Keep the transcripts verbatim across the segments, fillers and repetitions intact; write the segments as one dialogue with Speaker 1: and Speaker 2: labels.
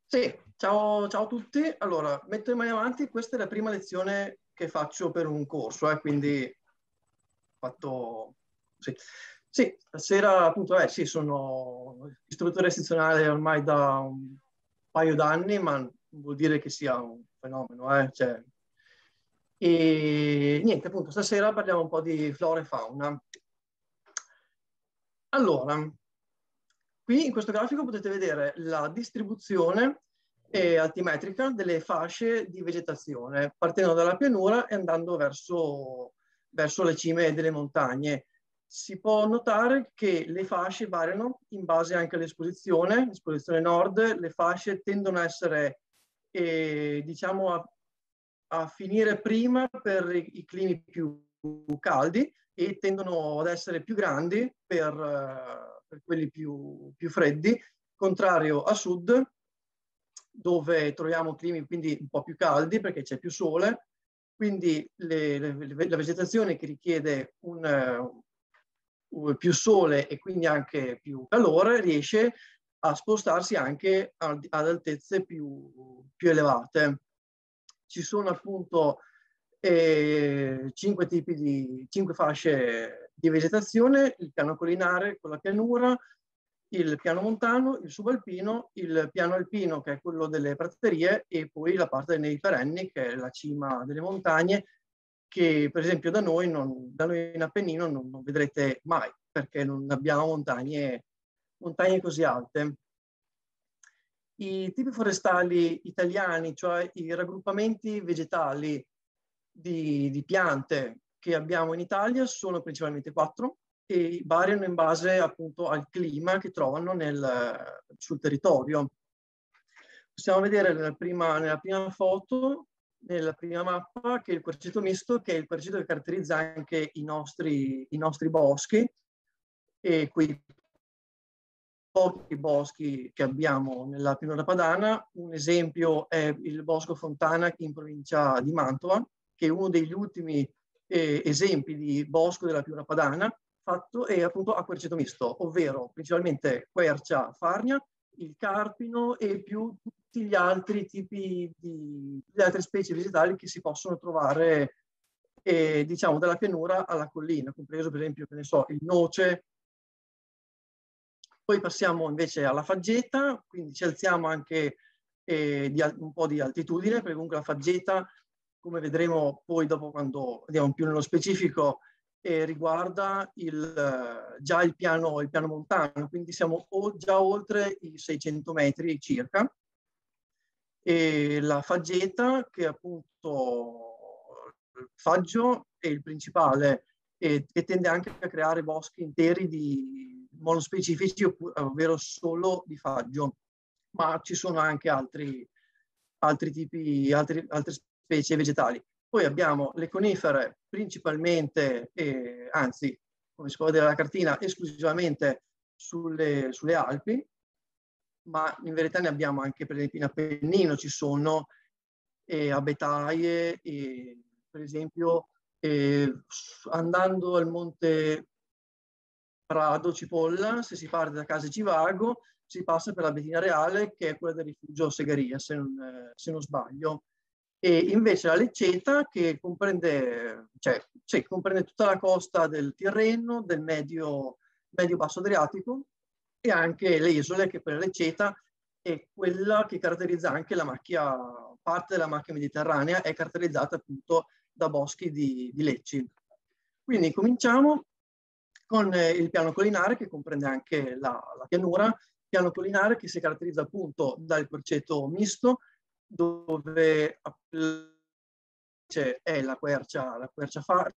Speaker 1: Sì, ciao, ciao a tutti. Allora, metto le mani avanti, questa è la prima lezione che faccio per un corso, eh, quindi ho fatto... Sì. Sì, stasera appunto, eh, sì, sono istruttore istuzionale ormai da un paio d'anni, ma non vuol dire che sia un fenomeno, eh, cioè... E niente, appunto, stasera parliamo un po' di flora e fauna. Allora, qui in questo grafico potete vedere la distribuzione eh, altimetrica delle fasce di vegetazione, partendo dalla pianura e andando verso, verso le cime delle montagne. Si può notare che le fasce variano in base anche all'esposizione. Esposizione nord, le fasce tendono a essere, eh, diciamo, a, a finire prima per i, i climi più caldi e tendono ad essere più grandi per, uh, per quelli più, più freddi, contrario a sud, dove troviamo climi quindi un po' più caldi perché c'è più sole, quindi le, le, la vegetazione che richiede un, uh, più sole e quindi anche più calore riesce a spostarsi anche ad, ad altezze più, più elevate. Ci sono appunto eh, cinque tipi di, cinque fasce di vegetazione: il piano collinare con la pianura, il piano montano, il subalpino, il piano alpino che è quello delle praterie e poi la parte dei perenni che è la cima delle montagne, che per esempio da noi, non, da noi in Appennino non, non vedrete mai perché non abbiamo montagne, montagne così alte. I tipi forestali italiani, cioè i raggruppamenti vegetali di, di piante che abbiamo in Italia, sono principalmente quattro e variano in base appunto al clima che trovano nel, sul territorio. Possiamo vedere nella prima, nella prima foto, nella prima mappa, che è il querceto misto, che è il querceto che caratterizza anche i nostri, i nostri boschi e quei pochi boschi che abbiamo nella pianura padana. Un esempio è il Bosco Fontana in provincia di Mantova, che è uno degli ultimi eh, esempi di bosco della pianura padana, fatto è appunto a querceto misto, ovvero principalmente quercia, farnia, il carpino e più tutti gli altri tipi di le altre specie vegetali che si possono trovare eh, diciamo dalla pianura alla collina, compreso per esempio, che ne so, il noce. Poi passiamo invece alla faggeta, quindi ci alziamo anche eh, di un po' di altitudine, perché comunque la faggeta, come vedremo poi dopo quando andiamo più nello specifico, eh, riguarda il, eh, già il piano, il piano montano, quindi siamo o, già oltre i seicento metri circa. E la faggeta, che appunto il faggio è il principale e, e tende anche a creare boschi interi di monospecifici, ovvero solo di faggio, ma ci sono anche altri, altri tipi, altri, altre specie vegetali. Poi abbiamo le conifere principalmente, eh, anzi, come si può vedere dalla cartina, esclusivamente sulle, sulle Alpi, ma in verità ne abbiamo anche per esempio in Appennino, ci sono eh, abetaie, e, per esempio eh, andando al monte Prado Cipolla, se si parte da Casa Civago, si passa per la Bettina Reale, che è quella del rifugio Segheria, se non, eh, se non sbaglio. E invece la Lecceta, che comprende, cioè, cioè, comprende tutta la costa del Tirreno, del medio, medio-basso Adriatico, e anche le isole, che per la Lecceta è quella che caratterizza anche la macchia, parte della macchia mediterranea, è caratterizzata appunto da boschi di, di lecci. Quindi cominciamo con eh, il piano collinare, che comprende anche la, la pianura, piano collinare che si caratterizza appunto dal querceto misto, dove è la quercia, la quercia farnia.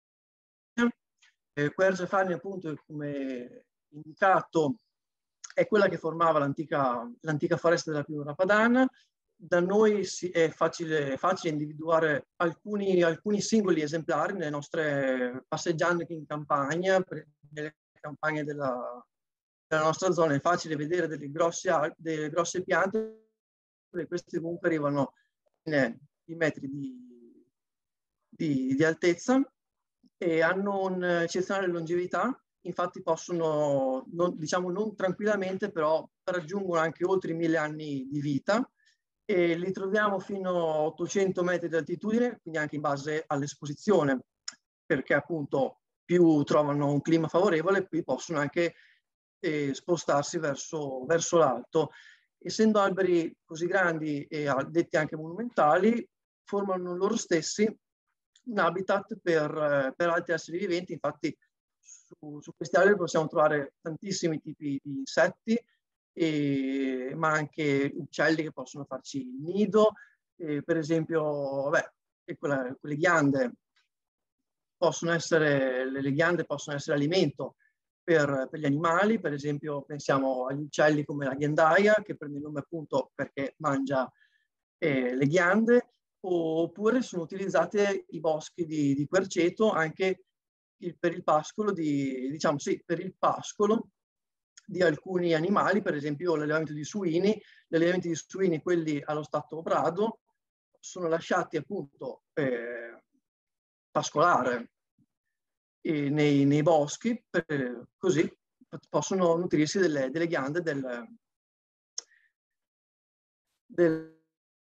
Speaker 1: Eh, quercia farnia appunto, come indicato, è quella che formava l'antica, l'antica foresta della pianura padana. Da noi si, è facile, facile individuare alcuni, alcuni singoli esemplari nelle nostre passeggiando in campagna, nelle campagne della, della nostra zona. È facile vedere delle grosse, delle grosse piante, queste comunque arrivano in, in metri di, di, di altezza e hanno un'eccezionale longevità. Infatti possono, non, diciamo non tranquillamente, però raggiungono anche oltre i mille anni di vita e li troviamo fino a ottocento metri di altitudine, quindi anche in base all'esposizione, perché appunto più trovano un clima favorevole, più possono anche eh, spostarsi verso, verso l'alto. Essendo alberi così grandi e detti anche monumentali, formano loro stessi un habitat per, per altri esseri viventi. Infatti su, su questi alberi possiamo trovare tantissimi tipi di insetti, e, ma anche uccelli che possono farci il nido, e, per esempio, vabbè, e quella, quelle ghiande possono essere, le, le ghiande possono essere alimento per, per gli animali. Per esempio pensiamo agli uccelli come la ghiandaia, che prende il nome appunto perché mangia eh, le ghiande, oppure sono utilizzati i boschi di, di querceto anche il, per il pascolo di, diciamo sì, per il pascolo di alcuni animali, per esempio l'allevamento di suini. Gli allevamenti di suini, quelli allo stato brado, sono lasciati appunto eh, pascolare eh, nei, nei boschi, per, così possono nutrirsi delle, delle ghiande del, del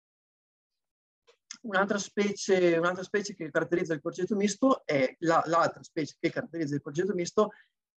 Speaker 1: Un'altra specie, un'altra specie che caratterizza il querceto misto è la, l'altra specie che caratterizza il querceto misto,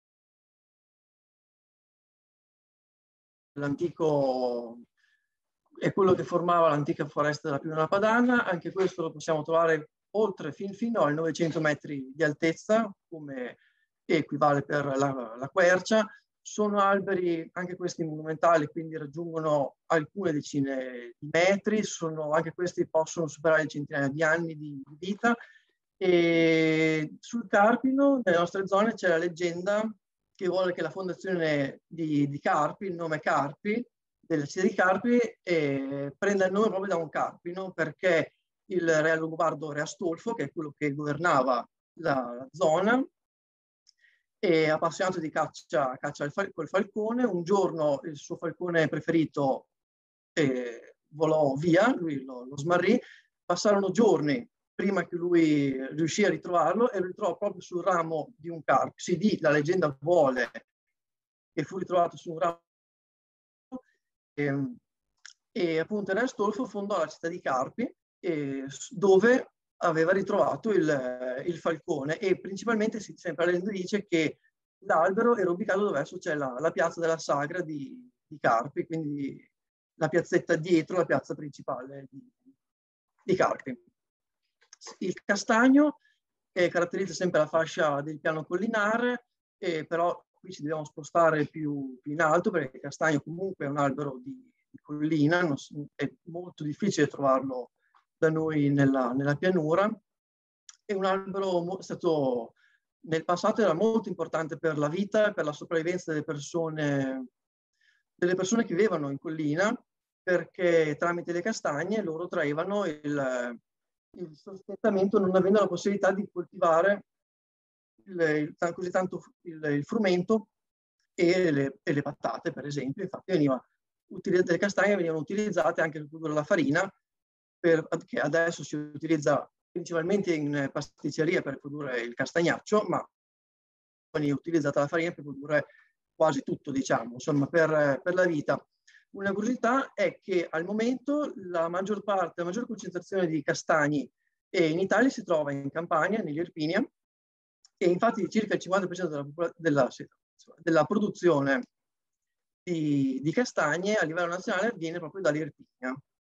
Speaker 1: l'antico, è quello che formava l'antica foresta della Pianura Padana. Anche questo lo possiamo trovare oltre fin fino ai novecento metri di altezza, come equivale per la, la quercia. Sono alberi, anche questi monumentali, quindi raggiungono alcune decine di metri, sono, anche questi possono superare il centinaio di anni di, di vita. E sul Carpino, nelle nostre zone, c'è la leggenda che vuole che la fondazione di, di Carpi, il nome Carpi, della città di Carpi, eh, prenda il nome proprio da un carpino, perché il re longobardo Re Astolfo, che è quello che governava la, la zona, e appassionato di caccia, caccia col falcone, un giorno il suo falcone preferito eh, volò via, lui lo, lo smarrì. Passarono giorni prima che lui riuscì a ritrovarlo, e lo ritrovò proprio sul ramo di un carpo. Si di, la leggenda vuole che fu ritrovato su un ramo, e, e appunto Re Astolfo fondò la città di Carpi, eh, dove aveva ritrovato il, il falcone, e principalmente si, sempre la leggenda dice che l'albero era ubicato dove adesso c'è la, la piazza della Sagra di, di Carpi, quindi la piazzetta dietro la piazza principale di, di Carpi. Il castagno che caratterizza sempre la fascia del piano collinare, eh, però qui ci dobbiamo spostare più, più in alto, perché il castagno comunque è un albero di, di collina, non, è molto difficile trovarlo da noi nella, nella pianura. È un albero stato nel passato era molto importante per la vita e per la sopravvivenza delle persone, delle persone che vivevano in collina, perché tramite le castagne loro traevano il, il sostentamento, non avendo la possibilità di coltivare il, il, così tanto il, il frumento e le, e le patate, per esempio. Infatti veniva, le castagne venivano utilizzate anche per produrre la farina, per, che adesso si utilizza principalmente in pasticceria per produrre il castagnaccio, ma veniva utilizzata la farina per produrre quasi tutto, diciamo, insomma, per, per la vita. Una curiosità è che al momento la maggior parte, la maggior concentrazione di castagni in Italia si trova in Campania, nell'Irpinia, e infatti circa il cinquanta per cento della, della, della produzione di, di castagne a livello nazionale avviene proprio dall'Irpinia.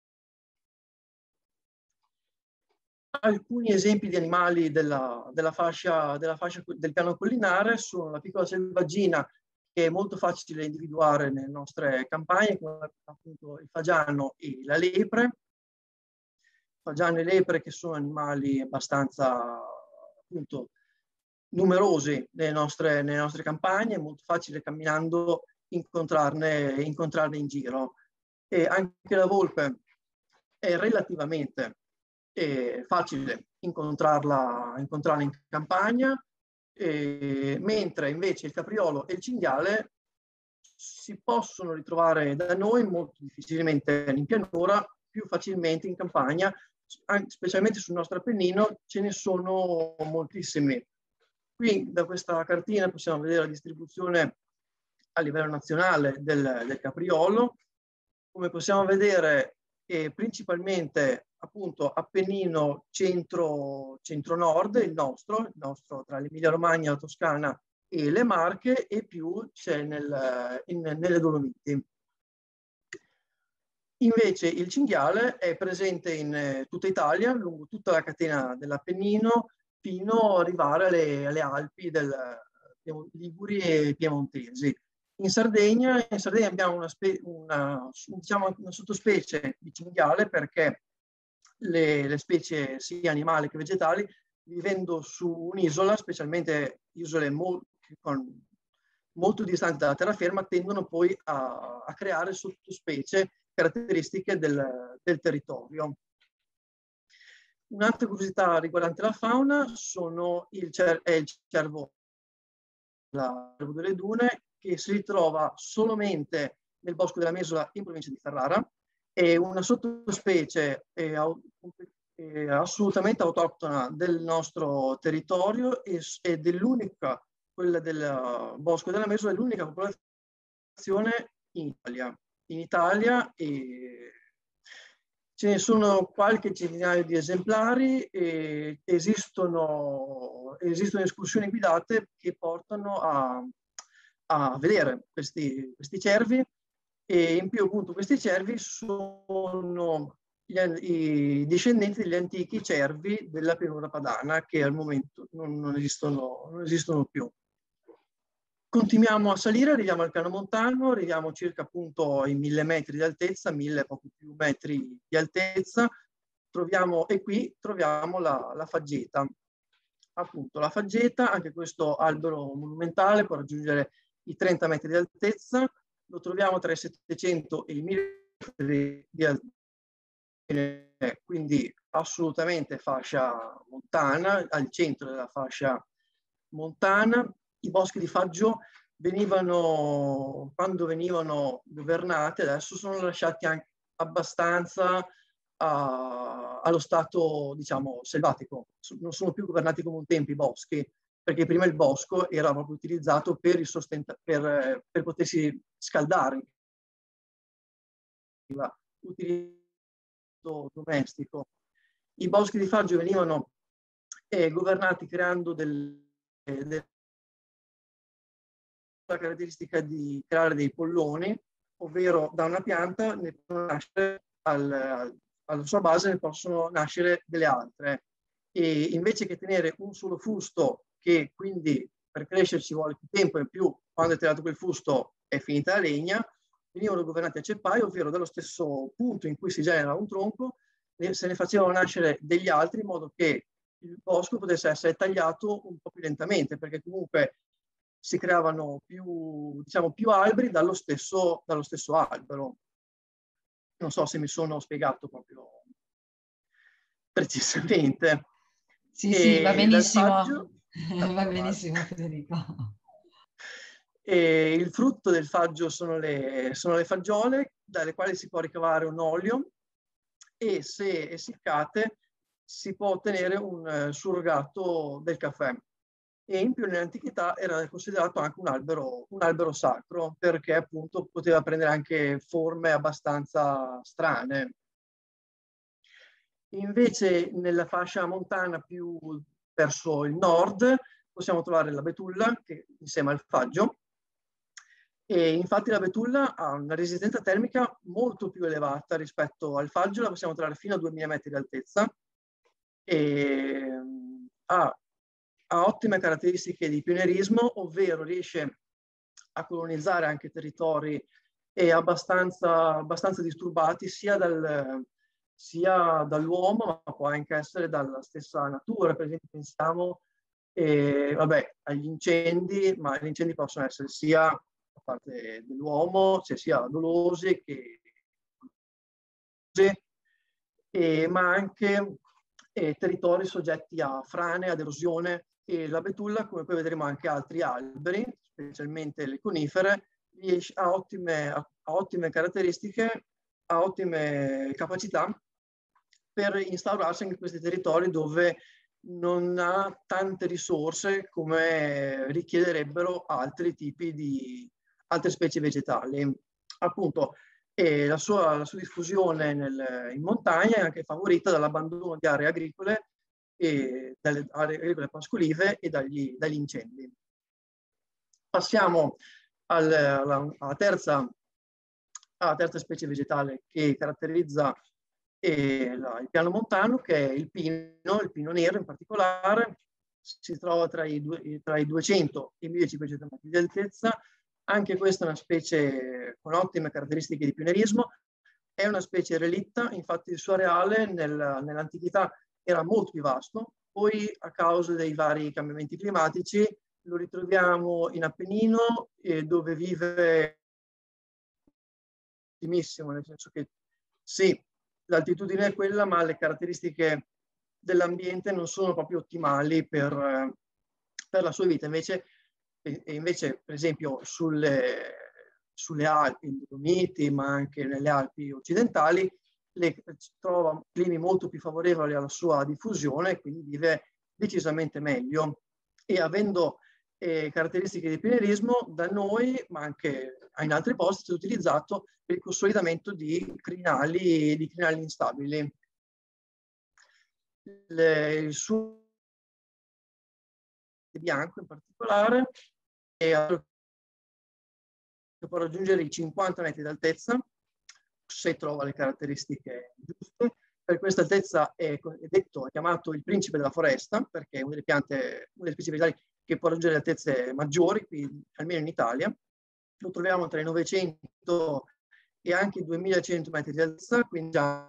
Speaker 1: Alcuni esempi di animali della, della, fascia, della fascia del piano collinare sono la piccola selvaggina, che è molto facile individuare nelle nostre campagne, come appunto il fagiano e la lepre. Fagiano e lepre, che sono animali abbastanza appunto numerosi nelle nostre, nelle nostre campagne, è molto facile camminando incontrarne, incontrarne in giro. E anche la volpe è relativamente è facile incontrarla, incontrarla in campagna, eh, mentre invece il capriolo e il cinghiale si possono ritrovare da noi molto difficilmente in pianura, più facilmente in campagna, specialmente sul nostro Appennino ce ne sono moltissimi. Qui da questa cartina possiamo vedere la distribuzione a livello nazionale del, del capriolo. Come possiamo vedere, è principalmente appunto Appennino centro, centro-nord, il nostro, il nostro tra l'Emilia Romagna, la Toscana e le Marche, e più c'è nel, in, nelle Dolomiti. Invece il cinghiale è presente in eh, tutta Italia, lungo tutta la catena dell'Appennino, fino ad arrivare alle, alle Alpi del, Liguri e Piemontesi. In Sardegna, in Sardegna abbiamo una, spe, una, diciamo una sottospecie di cinghiale, perché le, le specie sia animali che vegetali, vivendo su un'isola, specialmente isole mo con, molto distanti dalla terraferma, tendono poi a, a creare sottospecie caratteristiche del, del territorio. Un'altra curiosità riguardante la fauna sono il, cer è il cervo, la cervo delle dune, che si ritrova solamente nel bosco della Mesola in provincia di Ferrara. È una sottospecie è, è assolutamente autoctona del nostro territorio ed è l'unica, quella del bosco della Mesola, è l'unica popolazione in Italia. In Italia e ce ne sono qualche centinaio di esemplari e esistono, esistono escursioni guidate che portano a, a vedere questi, questi cervi, e in più appunto questi cervi sono gli, i discendenti degli antichi cervi della pianura padana, che al momento non, non, esistono, non esistono più. Continuiamo a salire, arriviamo al piano montano, arriviamo circa appunto ai mille metri di altezza, mille poco più metri di altezza, troviamo, e qui troviamo la, la faggeta. Appunto la faggeta, anche questo albero monumentale, può raggiungere i trenta metri di altezza, lo troviamo tra i settecento e i mille metri di altezza, quindi assolutamente fascia montana, al centro della fascia montana. I boschi di faggio venivano, quando venivano governati, adesso sono lasciati anche abbastanza a, allo stato, diciamo, selvatico. Non sono più governati come un tempo i boschi, perché prima il bosco era proprio utilizzato per, il per, per potersi scaldare. Utilizzo domestico. I boschi di faggio venivano eh, governati creando del, del la caratteristica di creare dei polloni, ovvero da una pianta ne possono nascere al, alla sua base ne possono nascere delle altre, e invece che tenere un solo fusto, che quindi per crescere ci vuole più tempo, e più quando è tagliato quel fusto è finita la legna, venivano governati a ceppaio, ovvero dallo stesso punto in cui si genera un tronco se ne facevano nascere degli altri, in modo che il bosco potesse essere tagliato un po' più lentamente, perché comunque si creavano più, diciamo, più alberi dallo stesso, dallo stesso albero. Non so se mi sono spiegato proprio precisamente.
Speaker 2: Sì, e sì, va benissimo,
Speaker 1: faggio,
Speaker 2: va benissimo Federico.
Speaker 1: E il frutto del faggio sono le, sono le faggiole, dalle quali si può ricavare un olio, e se essiccate si può ottenere un uh, surrogato del caffè. E in più nell'antichità era considerato anche un albero, un albero sacro, perché appunto poteva prendere anche forme abbastanza strane. Invece nella fascia montana più verso il nord possiamo trovare la betulla, che insieme al faggio, e infatti la betulla ha una resistenza termica molto più elevata rispetto al faggio, la possiamo trovare fino a duemila metri di altezza, e ha ha ottime caratteristiche di pionierismo, ovvero riesce a colonizzare anche territori e abbastanza, abbastanza disturbati sia, dal, sia dall'uomo, ma può anche essere dalla stessa natura. Per esempio pensiamo eh, vabbè, agli incendi, ma gli incendi possono essere sia da parte dell'uomo, cioè sia dolosi che eh, ma anche eh, territori soggetti a frane, ad erosione. E la betulla, come poi vedremo anche altri alberi, specialmente le conifere, ha ottime, ha ottime caratteristiche, ha ottime capacità per instaurarsi in questi territori dove non ha tante risorse come richiederebbero altri tipi di, altre specie vegetali. Appunto, e la sua, la sua diffusione nel, in montagna è anche favorita dall'abbandono di aree agricole, e dalle aree agricole pascolive e dagli, dagli incendi. Passiamo al, alla, alla, terza, alla terza specie vegetale che caratterizza eh, la, il piano montano, che è il pino, il pino nero in particolare. Si trova tra i, due, tra i duecento e i millecinquecento metri di altezza. Anche questa è una specie con ottime caratteristiche di pionierismo. È una specie relitta, infatti il suo areale nel, nell'antichità era molto più vasto, poi a causa dei vari cambiamenti climatici lo ritroviamo in Appennino, eh, dove vive ottimissimo, nel senso che sì, l'altitudine è quella, ma le caratteristiche dell'ambiente non sono proprio ottimali per, per la sua vita. Invece, e invece per esempio, sulle, sulle Alpi, in Dolomiti, ma anche nelle Alpi occidentali, le, trova climi molto più favorevoli alla sua diffusione, quindi vive decisamente meglio. E avendo eh, caratteristiche di pionierismo, da noi, ma anche in altri posti, è utilizzato per il consolidamento di crinali, di crinali instabili. Le, il suo bianco in particolare è che può raggiungere i cinquanta metri d'altezza se trova le caratteristiche giuste. Per questa altezza è, è detto, è chiamato il principe della foresta, perché è una delle piante, una delle specie vegetali che può raggiungere altezze maggiori, qui, almeno in Italia. Lo troviamo tra i novecento e anche i duemilacento metri di altezza, quindi già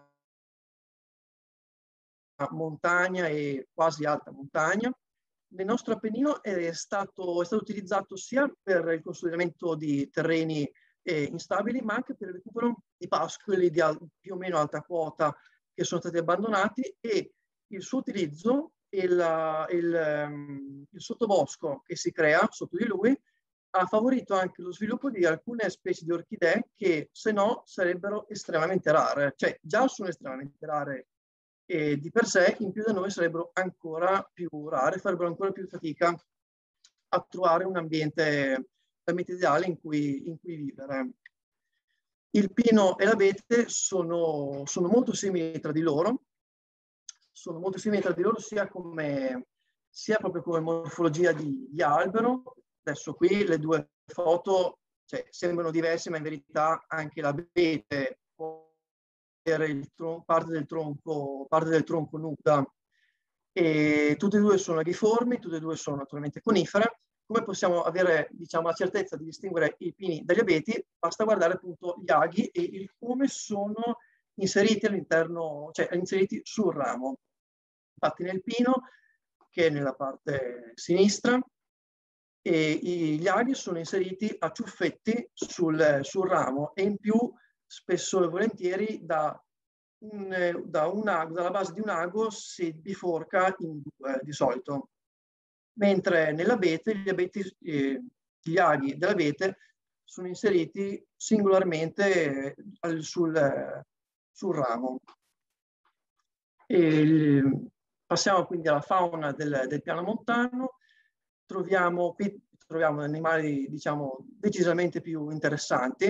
Speaker 1: montagna e quasi alta montagna. Nel nostro Appennino è stato, è stato utilizzato sia per il consolidamento di terreni eh, instabili, ma anche per il recupero di pascoli di più o meno alta quota che sono stati abbandonati, e il suo utilizzo e il, il, um, il sottobosco che si crea sotto di lui ha favorito anche lo sviluppo di alcune specie di orchidee che se no sarebbero estremamente rare, cioè già sono estremamente rare e di per sé, in più da noi sarebbero ancora più rare, farebbero ancora più fatica a trovare un ambiente, ambiente ideale in cui, in cui vivere. Il pino e l'abete sono, sono molto simili tra di loro, sono molto simili tra di loro sia, come, sia proprio come morfologia di, di albero. Adesso qui le due foto cioè, sembrano diverse, ma in verità anche l'abete può avere il tron- parte, del tronco, parte del tronco nuda, e tutte e due sono aghiformi, tutte e due sono naturalmente conifere. Come possiamo avere, diciamo, la certezza di distinguere i pini dagli abeti? Basta guardare appunto gli aghi e il come sono inseriti all'interno, cioè inseriti sul ramo. Infatti nel pino, che è nella parte sinistra, e gli aghi sono inseriti a ciuffetti sul, sul ramo, e in più spesso e volentieri da, un, da un ago, dalla base di un ago si biforca in due di solito. Mentre nell'abete gli, abeti, eh, gli aghi dell'abete sono inseriti singolarmente eh, al, sul, eh, sul ramo. E, passiamo quindi alla fauna del, del piano montano. Troviamo, qui troviamo animali, diciamo, decisamente più interessanti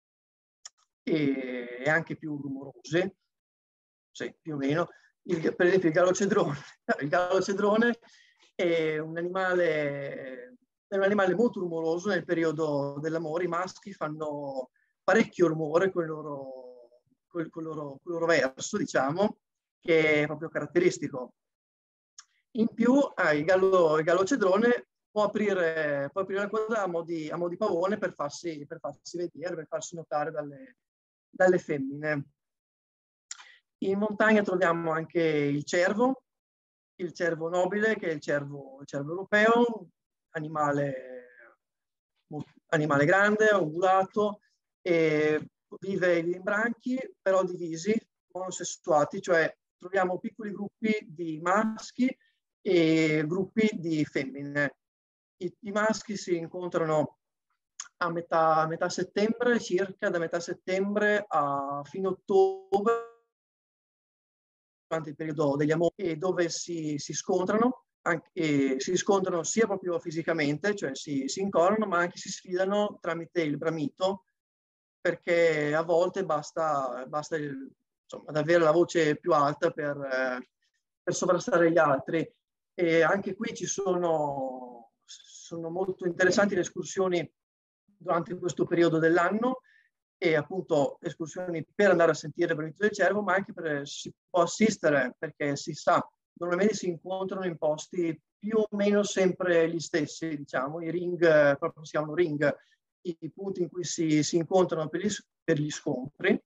Speaker 1: e, e anche più rumorosi, sì, più o meno. Il, per esempio il gallo cedrone. Il gallo cedrone è un animale, è un animale molto rumoroso nel periodo dell'amore. I maschi fanno parecchio rumore con il loro, con, con loro, con il loro verso, diciamo, che è proprio caratteristico. In più, eh, il, gallo, il gallo cedrone può aprire, può aprire la coda a mo' di, a mo' di pavone per farsi, per farsi vedere, per farsi notare dalle, dalle femmine. In montagna troviamo anche il cervo, il cervo nobile, che è il cervo, il cervo europeo, animale, animale grande, ungulato, e vive in branchi, però divisi, monosessuati, cioè troviamo piccoli gruppi di maschi e gruppi di femmine. I, i maschi si incontrano a metà, a metà settembre, circa da metà settembre a fine ottobre, durante il periodo degli amori, dove si, si scontrano anche, e si scontrano sia proprio fisicamente, cioè si, si incornano, ma anche si sfidano tramite il bramito, perché a volte basta, basta il, insomma, ad avere la voce più alta per, eh, per sovrastare gli altri. E anche qui ci sono, sono molto interessanti le escursioni durante questo periodo dell'anno, e appunto escursioni per andare a sentire il bramito del cervo, ma anche per, si può assistere, perché si sa, normalmente si incontrano in posti più o meno sempre gli stessi, diciamo, i ring, proprio si chiamano ring, i punti in cui si, si incontrano per gli, per gli scontri.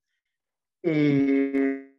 Speaker 1: E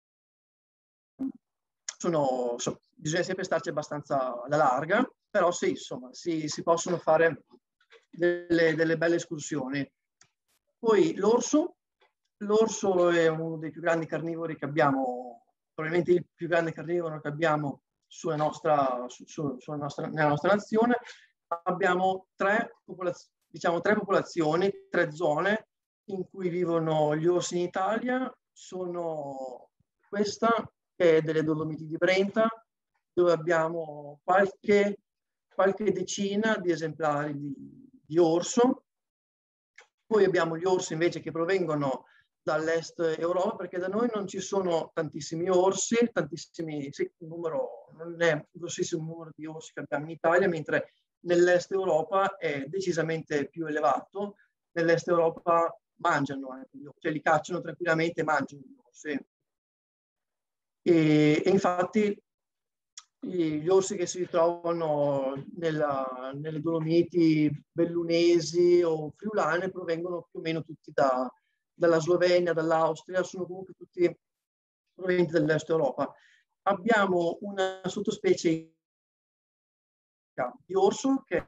Speaker 1: sono, so, bisogna sempre starci abbastanza alla larga, però sì, insomma, si, si possono fare delle, delle belle escursioni. Poi l'orso, l'orso è uno dei più grandi carnivori che abbiamo, probabilmente il più grande carnivoro che abbiamo sulla nostra, su, su, sulla nostra, nella nostra nazione. Abbiamo tre, popolaz- diciamo, tre popolazioni, tre zone in cui vivono gli orsi in Italia. Sono questa, che è delle Dolomiti di Brenta, dove abbiamo qualche, qualche decina di esemplari di, di orso. Poi abbiamo gli orsi invece che provengono dall'est Europa, perché da noi non ci sono tantissimi orsi, tantissimi, sì, un numero, non è un grossissimo numero di orsi che abbiamo in Italia, mentre nell'est Europa è decisamente più elevato. Nell'est Europa mangiano, cioè li cacciano tranquillamente e mangiano gli orsi. E, e infatti gli orsi che si ritrovano nella, nelle Dolomiti bellunesi o friulane provengono più o meno tutti da, dalla Slovenia, dall'Austria, sono comunque tutti provenienti dall'est Europa. Abbiamo una sottospecie di orso che,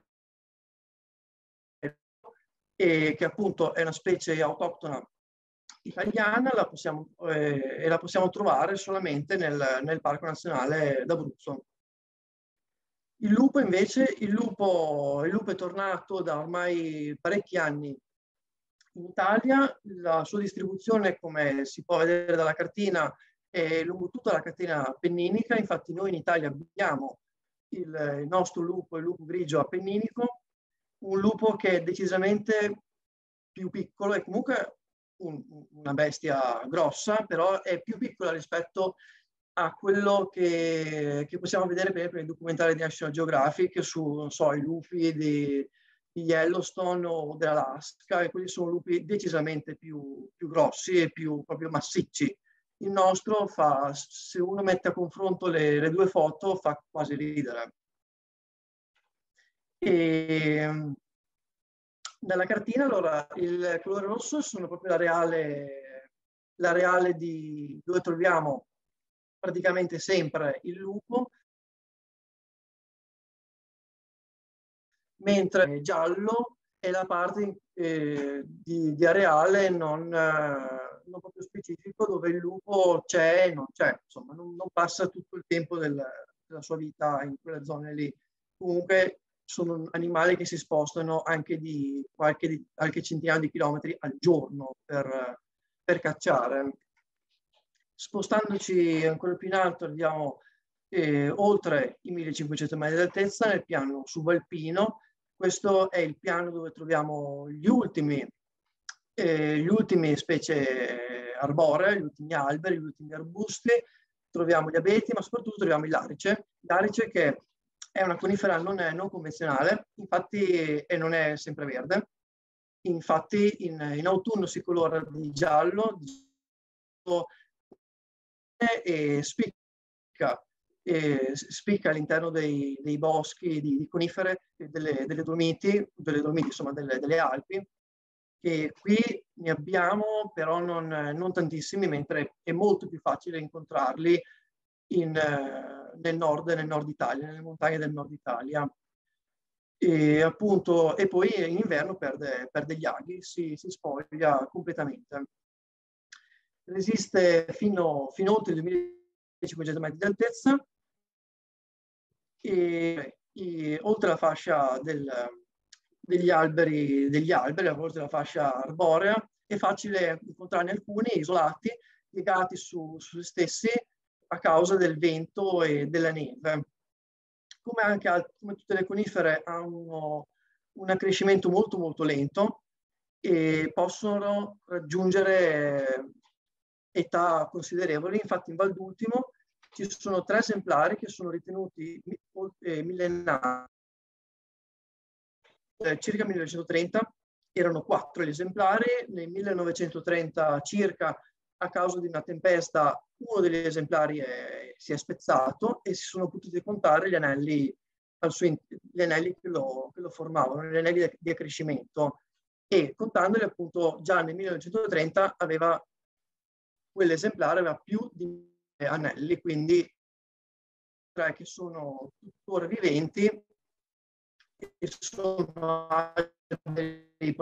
Speaker 1: e, che appunto è una specie autoctona italiana, la possiamo, eh, e la possiamo trovare solamente nel, nel Parco Nazionale d'Abruzzo. Il lupo invece, il lupo, il lupo è tornato da ormai parecchi anni in Italia. La sua distribuzione, come si può vedere dalla cartina, è lungo tutta la catena appenninica. Infatti noi in Italia abbiamo il, il nostro lupo, il lupo grigio appenninico, un lupo che è decisamente più piccolo, è comunque un, una bestia grossa, però è più piccola rispetto a quello che, che possiamo vedere per esempio nei documentari di National Geographic su, non so, i lupi di, di Yellowstone o dell'Alaska, e quelli sono lupi decisamente più, più grossi e più proprio massicci. Il nostro fa, se uno mette a confronto le, le due foto, fa quasi ridere. E dalla cartina, allora, il colore rosso sono proprio l'areale, l'areale di dove troviamo praticamente sempre il lupo, mentre giallo è la parte eh, di, di areale non, eh, non proprio specifico, dove il lupo c'è e non c'è, insomma, non, non passa tutto il tempo del, della sua vita in quelle zone lì. Comunque sono animali che si spostano anche di qualche, di, qualche centinaia di chilometri al giorno per, per cacciare. Spostandoci ancora più in alto, andiamo eh, oltre i millecinquecento metri di altezza nel piano subalpino. Questo è il piano dove troviamo gli ultimi, eh, gli ultimi specie arboree, gli ultimi alberi, gli ultimi arbusti. Troviamo gli abeti, ma soprattutto troviamo il larice. Larice che è una conifera non, è, non convenzionale, infatti, e non è sempre verde. Infatti in, in autunno si colora di giallo, di e spicca, e spicca all'interno dei, dei boschi di, di conifere delle, delle Dolomiti, delle Dolomiti, insomma delle, delle Alpi, che qui ne abbiamo però non, non tantissimi, mentre è molto più facile incontrarli in, eh, nel nord, nel nord Italia, nelle montagne del nord Italia. E, appunto, e poi in inverno perde, perde gli aghi, si, si spoglia completamente. Resiste fino, fino oltre i duemilacinquecento metri di altezza e, e oltre la fascia del, degli alberi, degli alberi, oltre la fascia arborea, è facile incontrarne alcuni isolati, piegati su, su se stessi a causa del vento e della neve. come anche alt- come tutte le conifere, hanno un accrescimento molto molto lento e possono raggiungere età considerevoli. Infatti in Val d'Ultimo ci sono tre esemplari che sono ritenuti eh, millenari, eh, circa millenovecentotrenta, erano quattro gli esemplari, nel millenovecentotrenta circa, a causa di una tempesta, uno degli esemplari è, si è spezzato e si sono potuti contare gli anelli, al suo, gli anelli che, lo, che lo formavano, gli anelli di accrescimento, e contandoli appunto già nel millenovecentotrenta aveva quell'esemplare aveva più di anelli, quindi tre che sono tuttora viventi e sono dei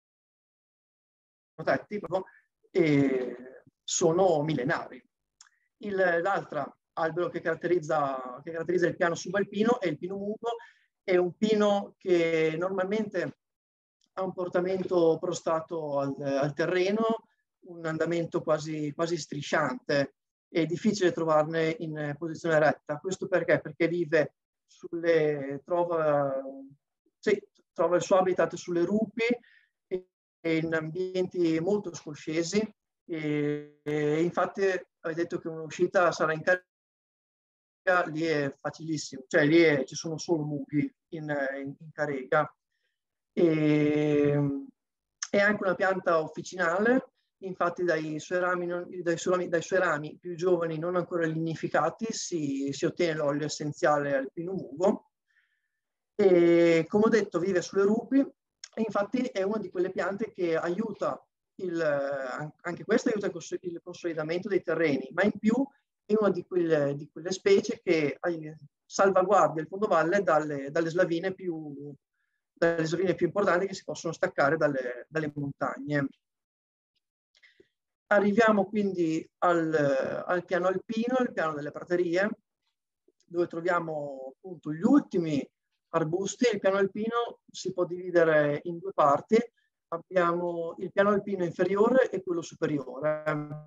Speaker 1: protetti e sono millenari. L'altra albero che caratterizza, che caratterizza il piano subalpino è il pino mugo. È un pino che normalmente ha un portamento prostrato al, al terreno, un andamento quasi, quasi strisciante. È difficile trovarne in posizione retta. Questo perché? Perché vive sulle, trova, sì, trova il suo habitat sulle rupi e, e in ambienti molto scoscesi. E, e infatti avete detto che un'uscita sarà in carega, lì è facilissimo, cioè lì è, ci sono solo mughi in, in, in carega. E, è anche una pianta officinale, infatti dai suoi rami, dai suoi rami, dai suoi rami più giovani, non ancora lignificati, si, si ottiene l'olio essenziale al pino mugo. E come ho detto vive sulle rupi e infatti è una di quelle piante che aiuta, il, anche questa aiuta il consolidamento dei terreni, ma in più è una di quelle, di quelle specie che salvaguardia il fondovalle dalle, dalle slavine più dalle slavine più importanti che si possono staccare dalle, dalle montagne. Arriviamo quindi al, al piano alpino, il piano delle praterie, dove troviamo appunto gli ultimi arbusti. Il piano alpino si può dividere in due parti. Abbiamo il piano alpino inferiore e quello superiore.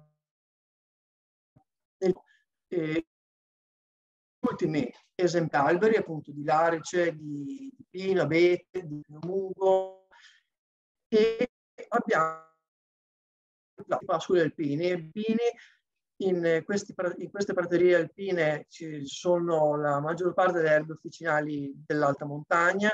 Speaker 1: E gli ultimi esemplari alberi appunto di larice, di, di pino, abete, di pino mugo, e abbiamo la pascoli alpini. Alpini in, questi, in queste praterie alpine ci sono la maggior parte delle erbe officinali dell'alta montagna.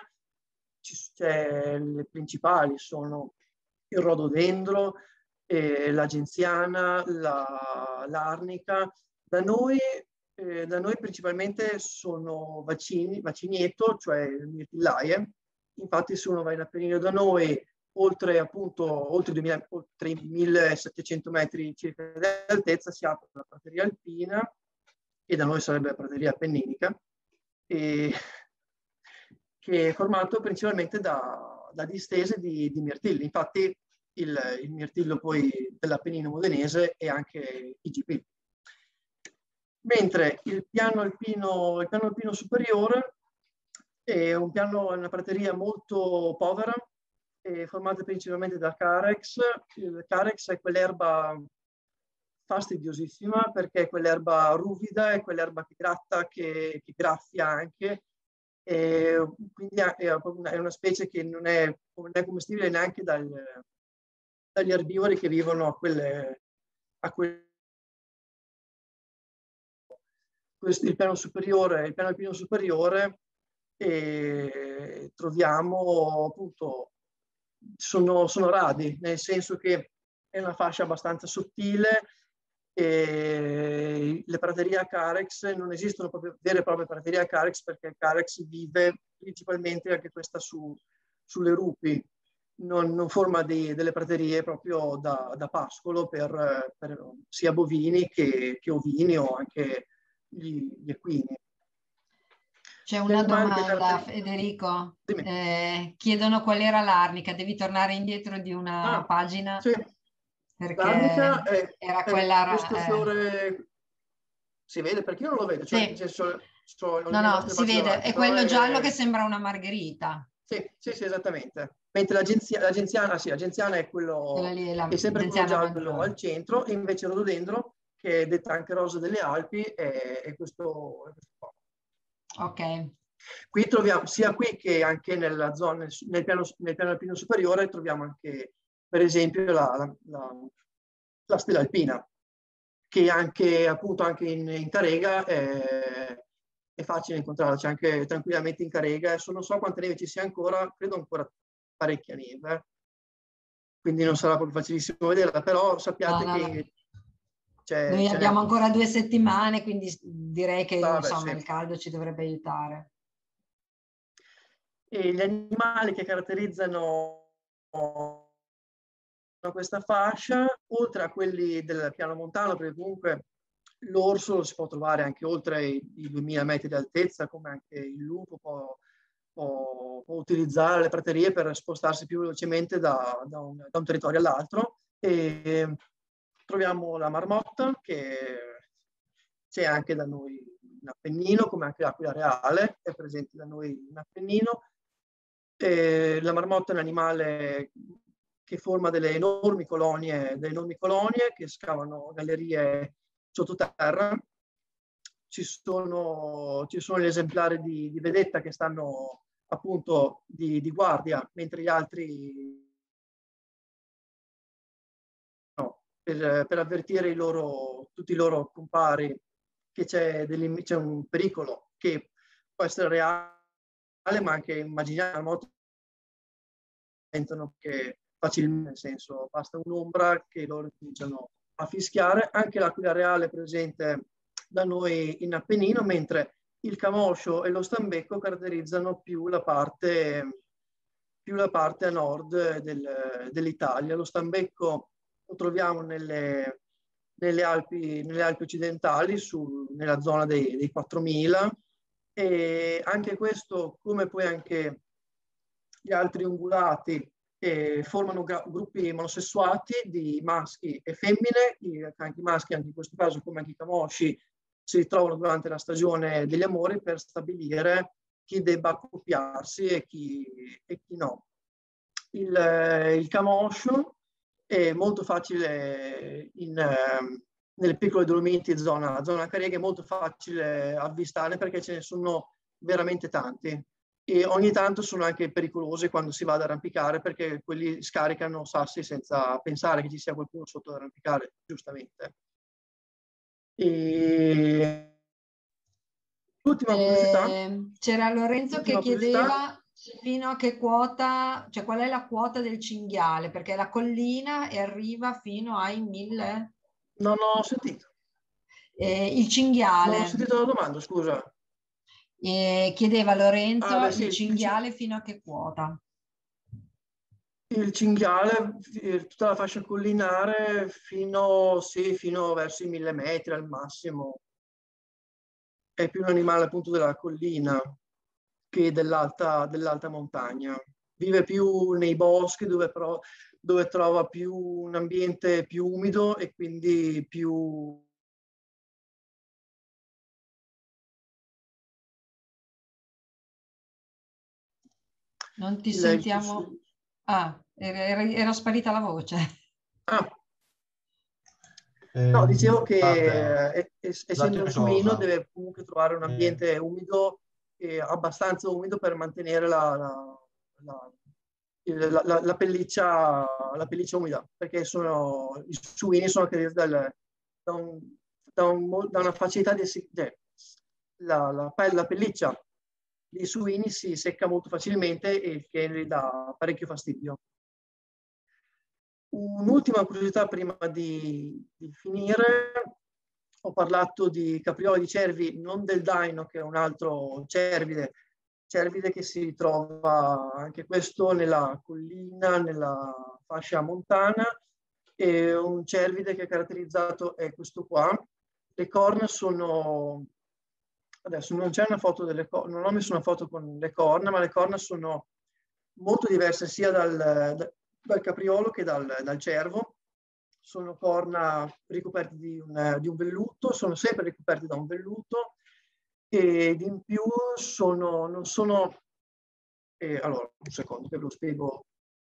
Speaker 1: Le principali sono il rododendro, eh, la genziana, l'arnica. Da noi Eh, da noi principalmente sono vaccini, vaccinieto, cioè mirtillaie. Infatti se uno va in Appennino da noi, oltre appunto oltre, duemila, oltre i millesettecento metri circa di altezza, si apre la prateria alpina, e da noi sarebbe la prateria appenninica, e, che è formato principalmente da, da distese di, di mirtilli. Infatti il, il mirtillo poi dell'Appennino modenese è anche I G P. Mentre il piano alpino, il piano alpino superiore è un piano, una prateria molto povera, è formata principalmente da carex. Il carex è quell'erba fastidiosissima perché è quell'erba ruvida, è quell'erba che gratta, che, che graffia anche, e quindi è una, è una specie che non è, non è commestibile neanche dal, dagli erbivori che vivono a quelle, a quelle Questo, il piano superiore, il piano alpino superiore, e troviamo appunto, sono, sono radi, nel senso che è una fascia abbastanza sottile, e le praterie a carex non esistono proprio vere e proprie praterie a carex, perché il carex vive principalmente anche questa su, sulle rupi, non, non forma dei, delle praterie proprio da, da pascolo per, per sia bovini che, che ovini o anche gli, gli equini.
Speaker 2: C'è una domanda, Federico. Eh, chiedono qual era l'arnica. Devi tornare indietro di una
Speaker 1: ah,
Speaker 2: pagina.
Speaker 1: Sì. L'arnica è,
Speaker 2: era
Speaker 1: è
Speaker 2: quella,
Speaker 1: questo
Speaker 2: eh...
Speaker 1: fiore. Si vede? Perché io non lo vedo. Cioè,
Speaker 2: sì.
Speaker 1: so, so,
Speaker 2: no, no, si vede. Davanti, è quello è... giallo che sembra una margherita.
Speaker 1: Sì, sì, sì, esattamente. Mentre la, genzia, la genziana, sì, la genziana è quello, lì è, la, è sempre quello giallo maggiore. Al centro, e invece il rododendro, che è detta anche rosa delle Alpi, è, è questo, è questo qua.
Speaker 2: Ok.
Speaker 1: Qui troviamo, sia qui che anche nella zona, nel piano, nel piano alpino superiore, troviamo anche, per esempio, la, la, la, la stella alpina, che anche, appunto, anche in, in Carega è, è facile incontrarla, c'è anche tranquillamente in Carega. Adesso non so quanta neve ci sia ancora, credo ancora parecchia neve, quindi non sarà proprio facilissimo vederla, però sappiate
Speaker 2: no, no,
Speaker 1: che...
Speaker 2: no.
Speaker 1: C'è,
Speaker 2: Noi
Speaker 1: c'è
Speaker 2: abbiamo ancora due settimane, quindi direi che
Speaker 1: ah,
Speaker 2: insomma
Speaker 1: beh, sì.
Speaker 2: il caldo ci dovrebbe aiutare.
Speaker 1: E gli animali che caratterizzano questa fascia, oltre a quelli del piano montano, perché comunque l'orso lo si può trovare anche oltre i, i duemila metri di altezza, come anche il lupo può, può, può utilizzare le praterie per spostarsi più velocemente da, da, un, da un territorio all'altro. E troviamo la marmotta, che c'è anche da noi in Appennino, come anche l'aquila reale, è presente da noi in Appennino. E la marmotta è un animale che forma delle enormi colonie, delle enormi colonie che scavano gallerie sottoterra. Ci sono, ci sono gli esemplari di, di vedetta che stanno appunto di, di guardia, mentre gli altri no, per, per avvertire i loro, tutti i loro compari che c'è, c'è un pericolo che può essere reale, ma anche immaginiamo che facilmente, nel senso, basta un'ombra che loro cominciano a fischiare. Anche l'aquila reale è presente da noi in Appennino, mentre il camoscio e lo stambecco caratterizzano più la parte, più la parte a nord del, dell'Italia. Lo stambecco lo troviamo nelle, nelle, Alpi, nelle Alpi occidentali, su, nella zona dei, dei quattromila, e anche questo, come poi anche gli altri ungulati, eh, formano gruppi monosessuati di maschi e femmine. I, anche i maschi, anche in questo caso, come anche i camosci, si ritrovano durante la stagione degli amori per stabilire chi debba accoppiarsi e chi, e chi no. Il, il camoscio è molto facile in, eh, nelle piccole Dolomiti, zona, zona Carega, è molto facile avvistare perché ce ne sono veramente tanti. E ogni tanto sono anche pericolose quando si va ad arrampicare, perché quelli scaricano sassi senza pensare che ci sia qualcuno sotto ad arrampicare, giustamente. E... L'ultima curiosità.
Speaker 2: Eh, c'era Lorenzo che chiedeva fino a che quota, cioè qual è la quota del cinghiale, perché la collina e arriva fino ai mille.
Speaker 1: Non ho sentito.
Speaker 2: Eh, il cinghiale.
Speaker 1: Non ho sentito la domanda, scusa.
Speaker 2: Eh, chiedeva Lorenzo
Speaker 1: ah, beh, sì,
Speaker 2: il cinghiale fino a che quota?
Speaker 1: Il cinghiale, tutta la fascia collinare, fino, sì, fino verso i mille metri al massimo. È più un animale appunto della collina che dell'alta, dell'alta montagna. Vive più nei boschi, dove, però, dove trova più un ambiente più umido e quindi più...
Speaker 2: Non ti il, sentiamo... Il... Ah, era, era sparita la voce.
Speaker 1: Ah. No, dicevo che eh, essendo suino deve comunque trovare un ambiente eh. umido, e abbastanza umido per mantenere la, la, la, la, la, pelliccia, la pelliccia umida, perché sono, i suini sono dal, da, un, da, un, da una facilità di... Eh, la, la, la pelliccia dei suini si secca molto facilmente e che gli dà parecchio fastidio. Un'ultima curiosità prima di, di finire. Ho parlato di caprioli di cervi, non del daino, che è un altro cervide, cervide che si trova anche questo nella collina, nella fascia montana, e un cervide che è caratterizzato è questo qua. Le corna sono, adesso non c'è una foto delle corna, non ho messo una foto con le corna, ma le corna sono molto diverse sia dal, dal dal capriolo che dal, dal cervo. Sono corna ricoperte di un, di un velluto, sono sempre ricoperte da un velluto, ed in più sono, non sono... Eh, allora, un secondo che ve lo spiego.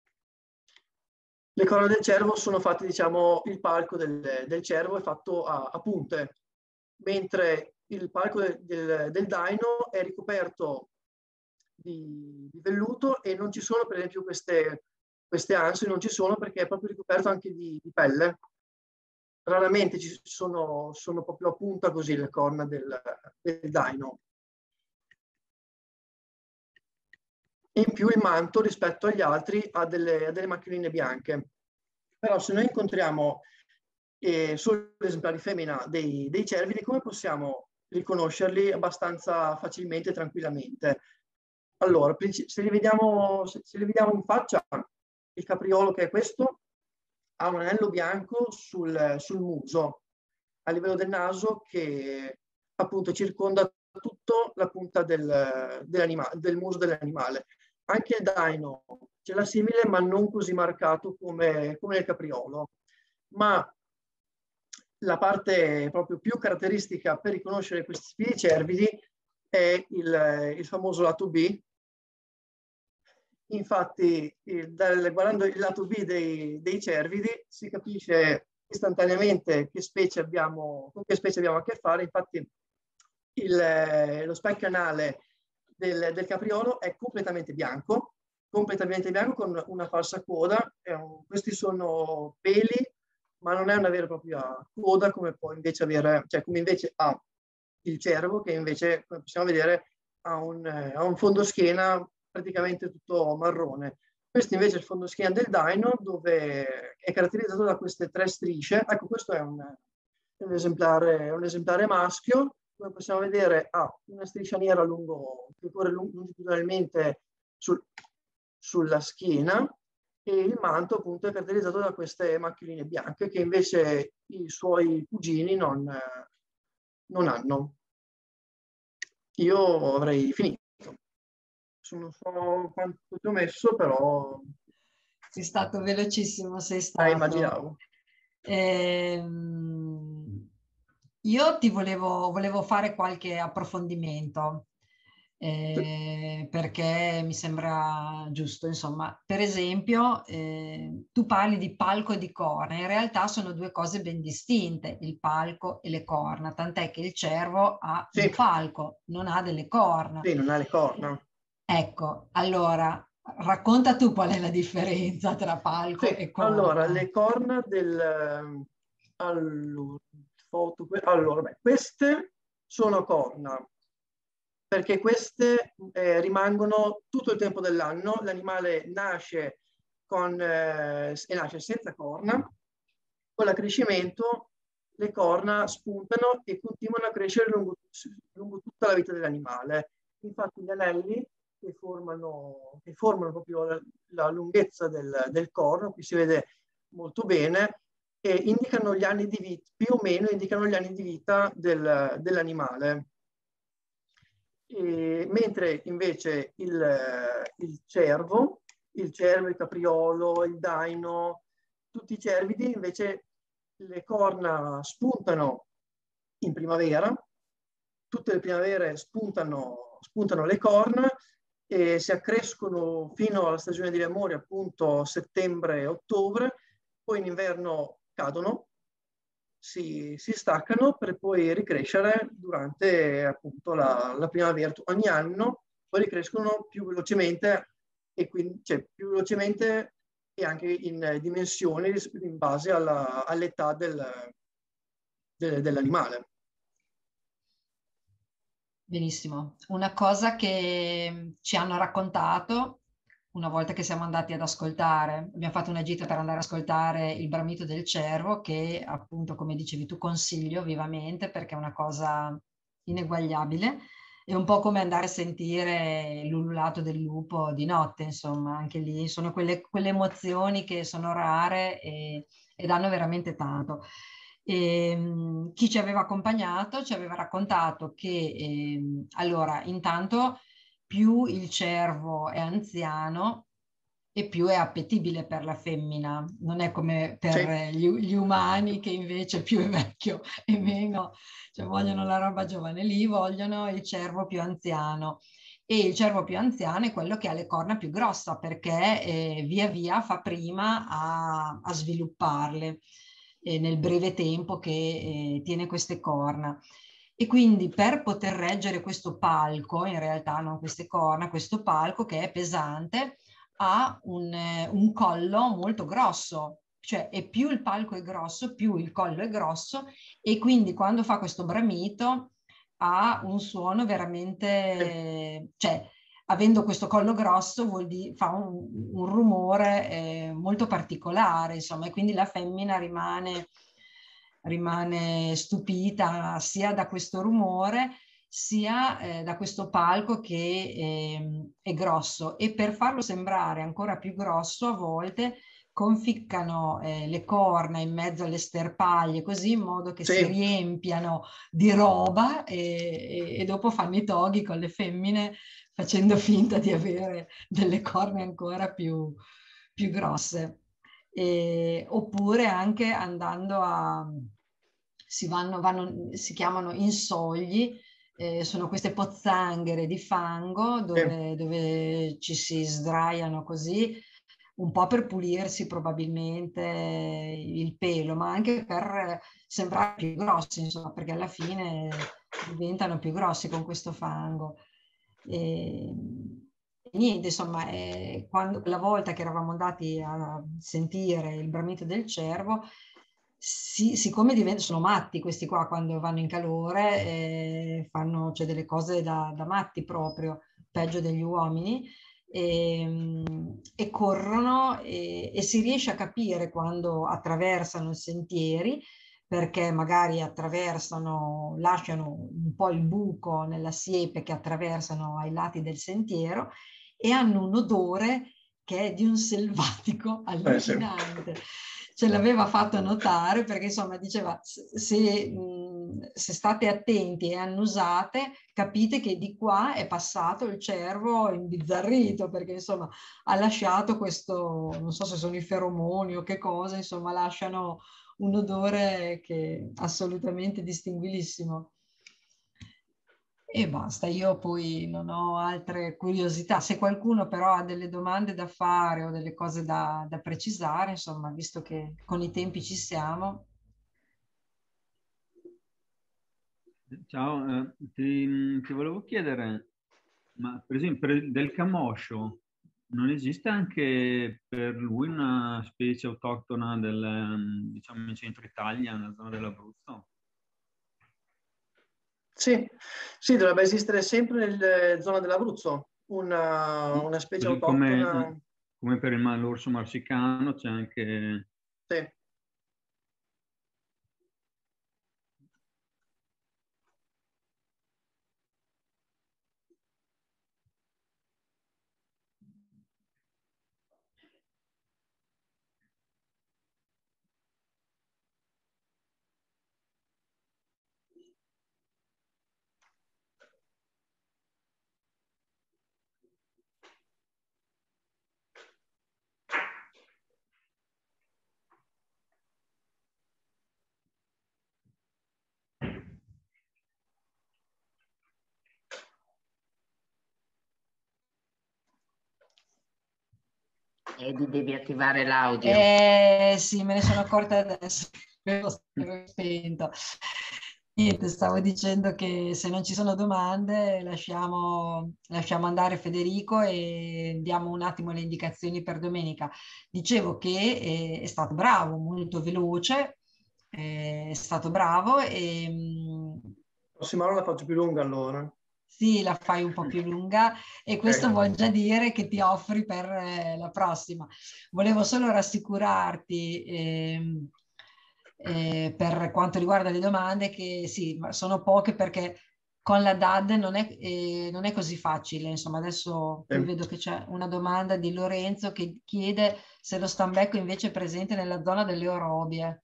Speaker 1: Le corna del cervo sono fatte, diciamo, il palco del, del cervo è fatto a, a punte, mentre il palco del, del, del daino è ricoperto di, di velluto e non ci sono per esempio queste, queste ansie, non ci sono perché è proprio ricoperto anche di, di pelle. Raramente ci sono, sono proprio a punta così le corna del, del daino. E in più il manto rispetto agli altri ha delle, ha delle macchioline bianche. Però se noi incontriamo eh, solo l'esemplare femmina dei, dei cervidi, come possiamo riconoscerli abbastanza facilmente e tranquillamente? Allora, se li vediamo, se, se li vediamo in faccia, il capriolo che è questo ha un anello bianco sul, sul muso, a livello del naso, che appunto circonda tutto la punta del, del muso dell'animale. Anche il daino ce l'ha simile, ma non così marcato come, come il capriolo. Ma la parte proprio più caratteristica per riconoscere questi tipi di cervidi è il, il famoso lato B. Infatti, il, dal, guardando il lato B dei, dei cervidi si capisce istantaneamente che specie abbiamo, con che specie abbiamo a che fare. Infatti, il, lo specchio anale del, del capriolo è completamente bianco, completamente bianco con una falsa coda. Un, questi sono peli, ma non è una vera e propria coda come può invece avere, cioè come invece ha il cervo, che invece, come possiamo vedere, ha un, ha un fondoschiena praticamente tutto marrone. Questo invece è il fondoschiena del daino, dove è caratterizzato da queste tre strisce. Ecco, questo è un, un, esemplare, un esemplare maschio. Come possiamo vedere ha una striscia nera lungo, che corre longitudinalmente sul, sulla schiena, e il manto appunto è caratterizzato da queste macchioline bianche che invece i suoi cugini non, non hanno. Io avrei finito. Non so quanto ti ho messo, però...
Speaker 2: Sei stato velocissimo, sei stato.
Speaker 1: Eh, immaginavo.
Speaker 2: Ehm, io ti volevo, volevo fare qualche approfondimento, eh, perché mi sembra giusto. Insomma, per esempio, eh, tu parli di palco e di corna. In realtà sono due cose ben distinte, il palco e le corna, tant'è che il cervo ha
Speaker 1: Sì.
Speaker 2: un palco, non ha delle corna.
Speaker 1: Sì, non ha le corna.
Speaker 2: Ecco, allora, racconta tu qual è la differenza tra palco
Speaker 1: sì,
Speaker 2: e corna.
Speaker 1: Allora, le corna del... Allora, foto... allora beh, queste sono corna, perché queste eh, rimangono tutto il tempo dell'anno. L'animale nasce, con, eh, e nasce senza corna, con l'accrescimento le corna spuntano e continuano a crescere lungo, lungo tutta la vita dell'animale. Infatti gli anelli che formano, che formano proprio la, la lunghezza del, del corno, qui si vede molto bene, e indicano gli anni di vita, più o meno indicano gli anni di vita del, dell'animale. E, mentre invece il, il cervo, il cervo, il capriolo, il daino, tutti i cervidi invece le corna spuntano in primavera, tutte le primavere spuntano, spuntano le corna e si accrescono fino alla stagione degli amori, appunto settembre-ottobre, poi in inverno cadono, si, si staccano per poi ricrescere durante appunto la, la primavera. Ogni anno poi ricrescono più velocemente e quindi cioè, più velocemente e anche in dimensioni in base alla, all'età del, del, dell'animale.
Speaker 2: Benissimo. Una cosa che ci hanno raccontato una volta che siamo andati ad ascoltare, abbiamo fatto una gita per andare ad ascoltare il bramito del cervo, che appunto, come dicevi tu, consiglio vivamente perché è una cosa ineguagliabile. È un po' come andare a sentire l'ululato del lupo di notte, insomma, anche lì sono quelle, quelle emozioni che sono rare e, e danno veramente tanto. E, um, chi ci aveva accompagnato ci aveva raccontato che eh, allora intanto più il cervo è anziano e più è appetibile per la femmina, non è come per
Speaker 1: Sì.
Speaker 2: gli, gli umani che invece più è vecchio e meno, cioè vogliono la roba giovane, lì vogliono il cervo più anziano. E il cervo più anziano è quello che ha le corna più grosse perché eh, via via fa prima a, a svilupparle eh, nel breve tempo che eh, tiene queste corna. E quindi per poter reggere questo palco, in realtà non queste corna, questo palco che è pesante, ha un, un collo molto grosso, cioè e più il palco è grosso, più il collo è grosso, e quindi quando fa questo bramito ha un suono veramente, cioè avendo questo collo grosso vuol dire, fa un, un rumore eh, molto particolare, insomma, e quindi la femmina rimane, rimane stupita sia da questo rumore sia eh, da questo palco che eh, è grosso, e per farlo sembrare ancora più grosso a volte conficcano eh, le corna in mezzo alle sterpaglie, così in modo che
Speaker 1: Sì.
Speaker 2: si riempiano di roba e, e, e dopo fanno i toghi con le femmine facendo finta di avere delle corna ancora più, più grosse. E, oppure anche andando a, si, vanno, vanno, si chiamano insogli, eh, sono queste pozzanghere di fango dove,
Speaker 1: Sì.
Speaker 2: dove ci si sdraiano così, un po' per pulirsi probabilmente il pelo, ma anche per sembrare più grossi, insomma, perché alla fine diventano più grossi con questo fango. E, e niente, insomma, eh, quando, la volta che eravamo andati a sentire il bramito del cervo, si, siccome diventano, sono matti questi qua quando vanno in calore, eh, fanno cioè, delle cose da, da matti proprio, peggio degli uomini, e, e corrono e, e si riesce a capire quando attraversano i sentieri, perché magari attraversano, lasciano un po' il buco nella siepe che attraversano ai lati del sentiero e hanno un odore che è di un selvatico allucinante. Ce l'aveva fatto notare perché insomma diceva se, se state attenti e annusate capite che di qua è passato il cervo imbizzarrito, perché insomma ha lasciato questo, non so se sono i feromoni o che cosa, insomma lasciano un odore che è assolutamente distinguilissimo. E basta, io poi non ho altre curiosità. Se qualcuno però ha delle domande da fare o delle cose da, da precisare, insomma, visto che con i tempi ci siamo.
Speaker 3: Ciao, eh, ti, ti volevo chiedere, ma per esempio per il- del camoscio, non esiste anche per lui una specie autoctona del, ehm, diciamo, in centro Italia, nella zona dell'Abruzzo?
Speaker 1: Sì, sì, dovrebbe esistere sempre nella zona dell'Abruzzo una, una specie
Speaker 3: Così come,
Speaker 1: autoctona.
Speaker 3: come per il ma- l'orso marsicano c'è anche...
Speaker 1: Sì.
Speaker 4: Edi, devi attivare l'audio.
Speaker 2: Eh, sì, me ne sono accorta adesso, l'ho spento. Niente, stavo dicendo che se non ci sono domande lasciamo, lasciamo andare Federico e diamo un attimo le indicazioni per domenica. Dicevo che eh, è stato bravo, molto veloce, eh, è stato bravo e... mh,
Speaker 1: La prossima ora la faccio più lunga allora.
Speaker 2: sì, la fai un po' più lunga e questo
Speaker 1: Ok.
Speaker 2: vuol già dire che ti offri per eh, la prossima. Volevo solo rassicurarti ehm, eh, per quanto riguarda le domande che sì, ma sono poche perché con la D A D non è, eh, non è così facile. Insomma, adesso qui
Speaker 1: Sì.
Speaker 2: vedo che c'è una domanda di Lorenzo che chiede se lo stambecco invece è presente nella zona delle orobie.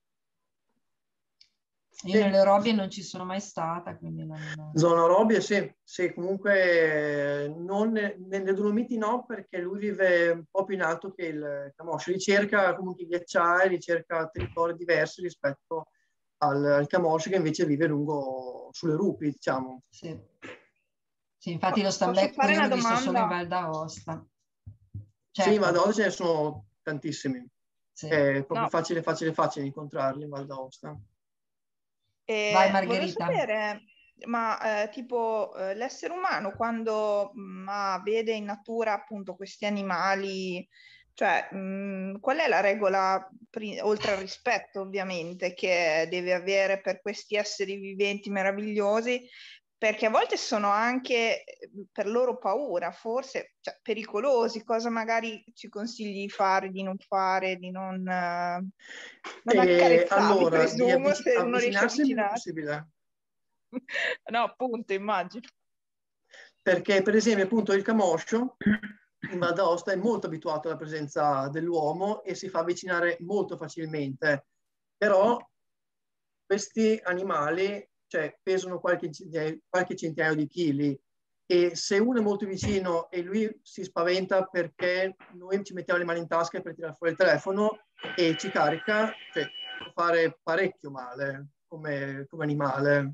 Speaker 2: Io
Speaker 1: Sì.
Speaker 2: nelle orobie non ci sono mai stata, quindi non...
Speaker 1: Zona Robbie, sì, sì, comunque non, nelle Dolomiti no, perché lui vive un po' più in alto che il Camoscio, ricerca comunque i ghiacciai, ricerca territori diversi rispetto al, al Camoscio che invece vive lungo sulle rupi, diciamo.
Speaker 2: Sì. Sì, infatti lo
Speaker 5: Posso
Speaker 2: stambecco
Speaker 5: fare
Speaker 2: io
Speaker 5: una
Speaker 2: l'ho visto solo in
Speaker 5: domanda?
Speaker 2: Val d'Aosta.
Speaker 1: Sì, in Val
Speaker 2: Certo,
Speaker 1: d'Aosta ce ne sono tantissimi,
Speaker 2: sì.
Speaker 1: è proprio
Speaker 5: No,
Speaker 1: facile, facile, facile incontrarli in Val d'Aosta.
Speaker 2: Vai
Speaker 5: eh, volevo
Speaker 2: Margherita.
Speaker 5: sapere ma eh, tipo eh, l'essere umano quando mh, vede in natura appunto questi animali, cioè mh, qual è la regola, oltre al rispetto ovviamente, che deve avere per questi esseri viventi meravigliosi? Perché a volte sono anche per loro paura, forse, cioè, pericolosi, cosa magari ci consigli di fare, di non fare, di non, uh, non accarezzarli,
Speaker 1: allora,
Speaker 5: presumo,
Speaker 1: avvic-
Speaker 5: se uno riesce a
Speaker 1: avvicinarsi il meno
Speaker 5: avvicinarsi.
Speaker 1: possibile.
Speaker 5: No, appunto, immagino.
Speaker 1: Perché, per esempio, appunto il camoscio in Val d'Aosta è molto abituato alla presenza dell'uomo e si fa avvicinare molto facilmente. Però questi animali, cioè, pesano qualche, qualche centinaio di chili e se uno è molto vicino e lui si spaventa perché noi ci mettiamo le mani in tasca per tirare fuori il telefono e ci carica, cioè, può fare parecchio male come, come animale.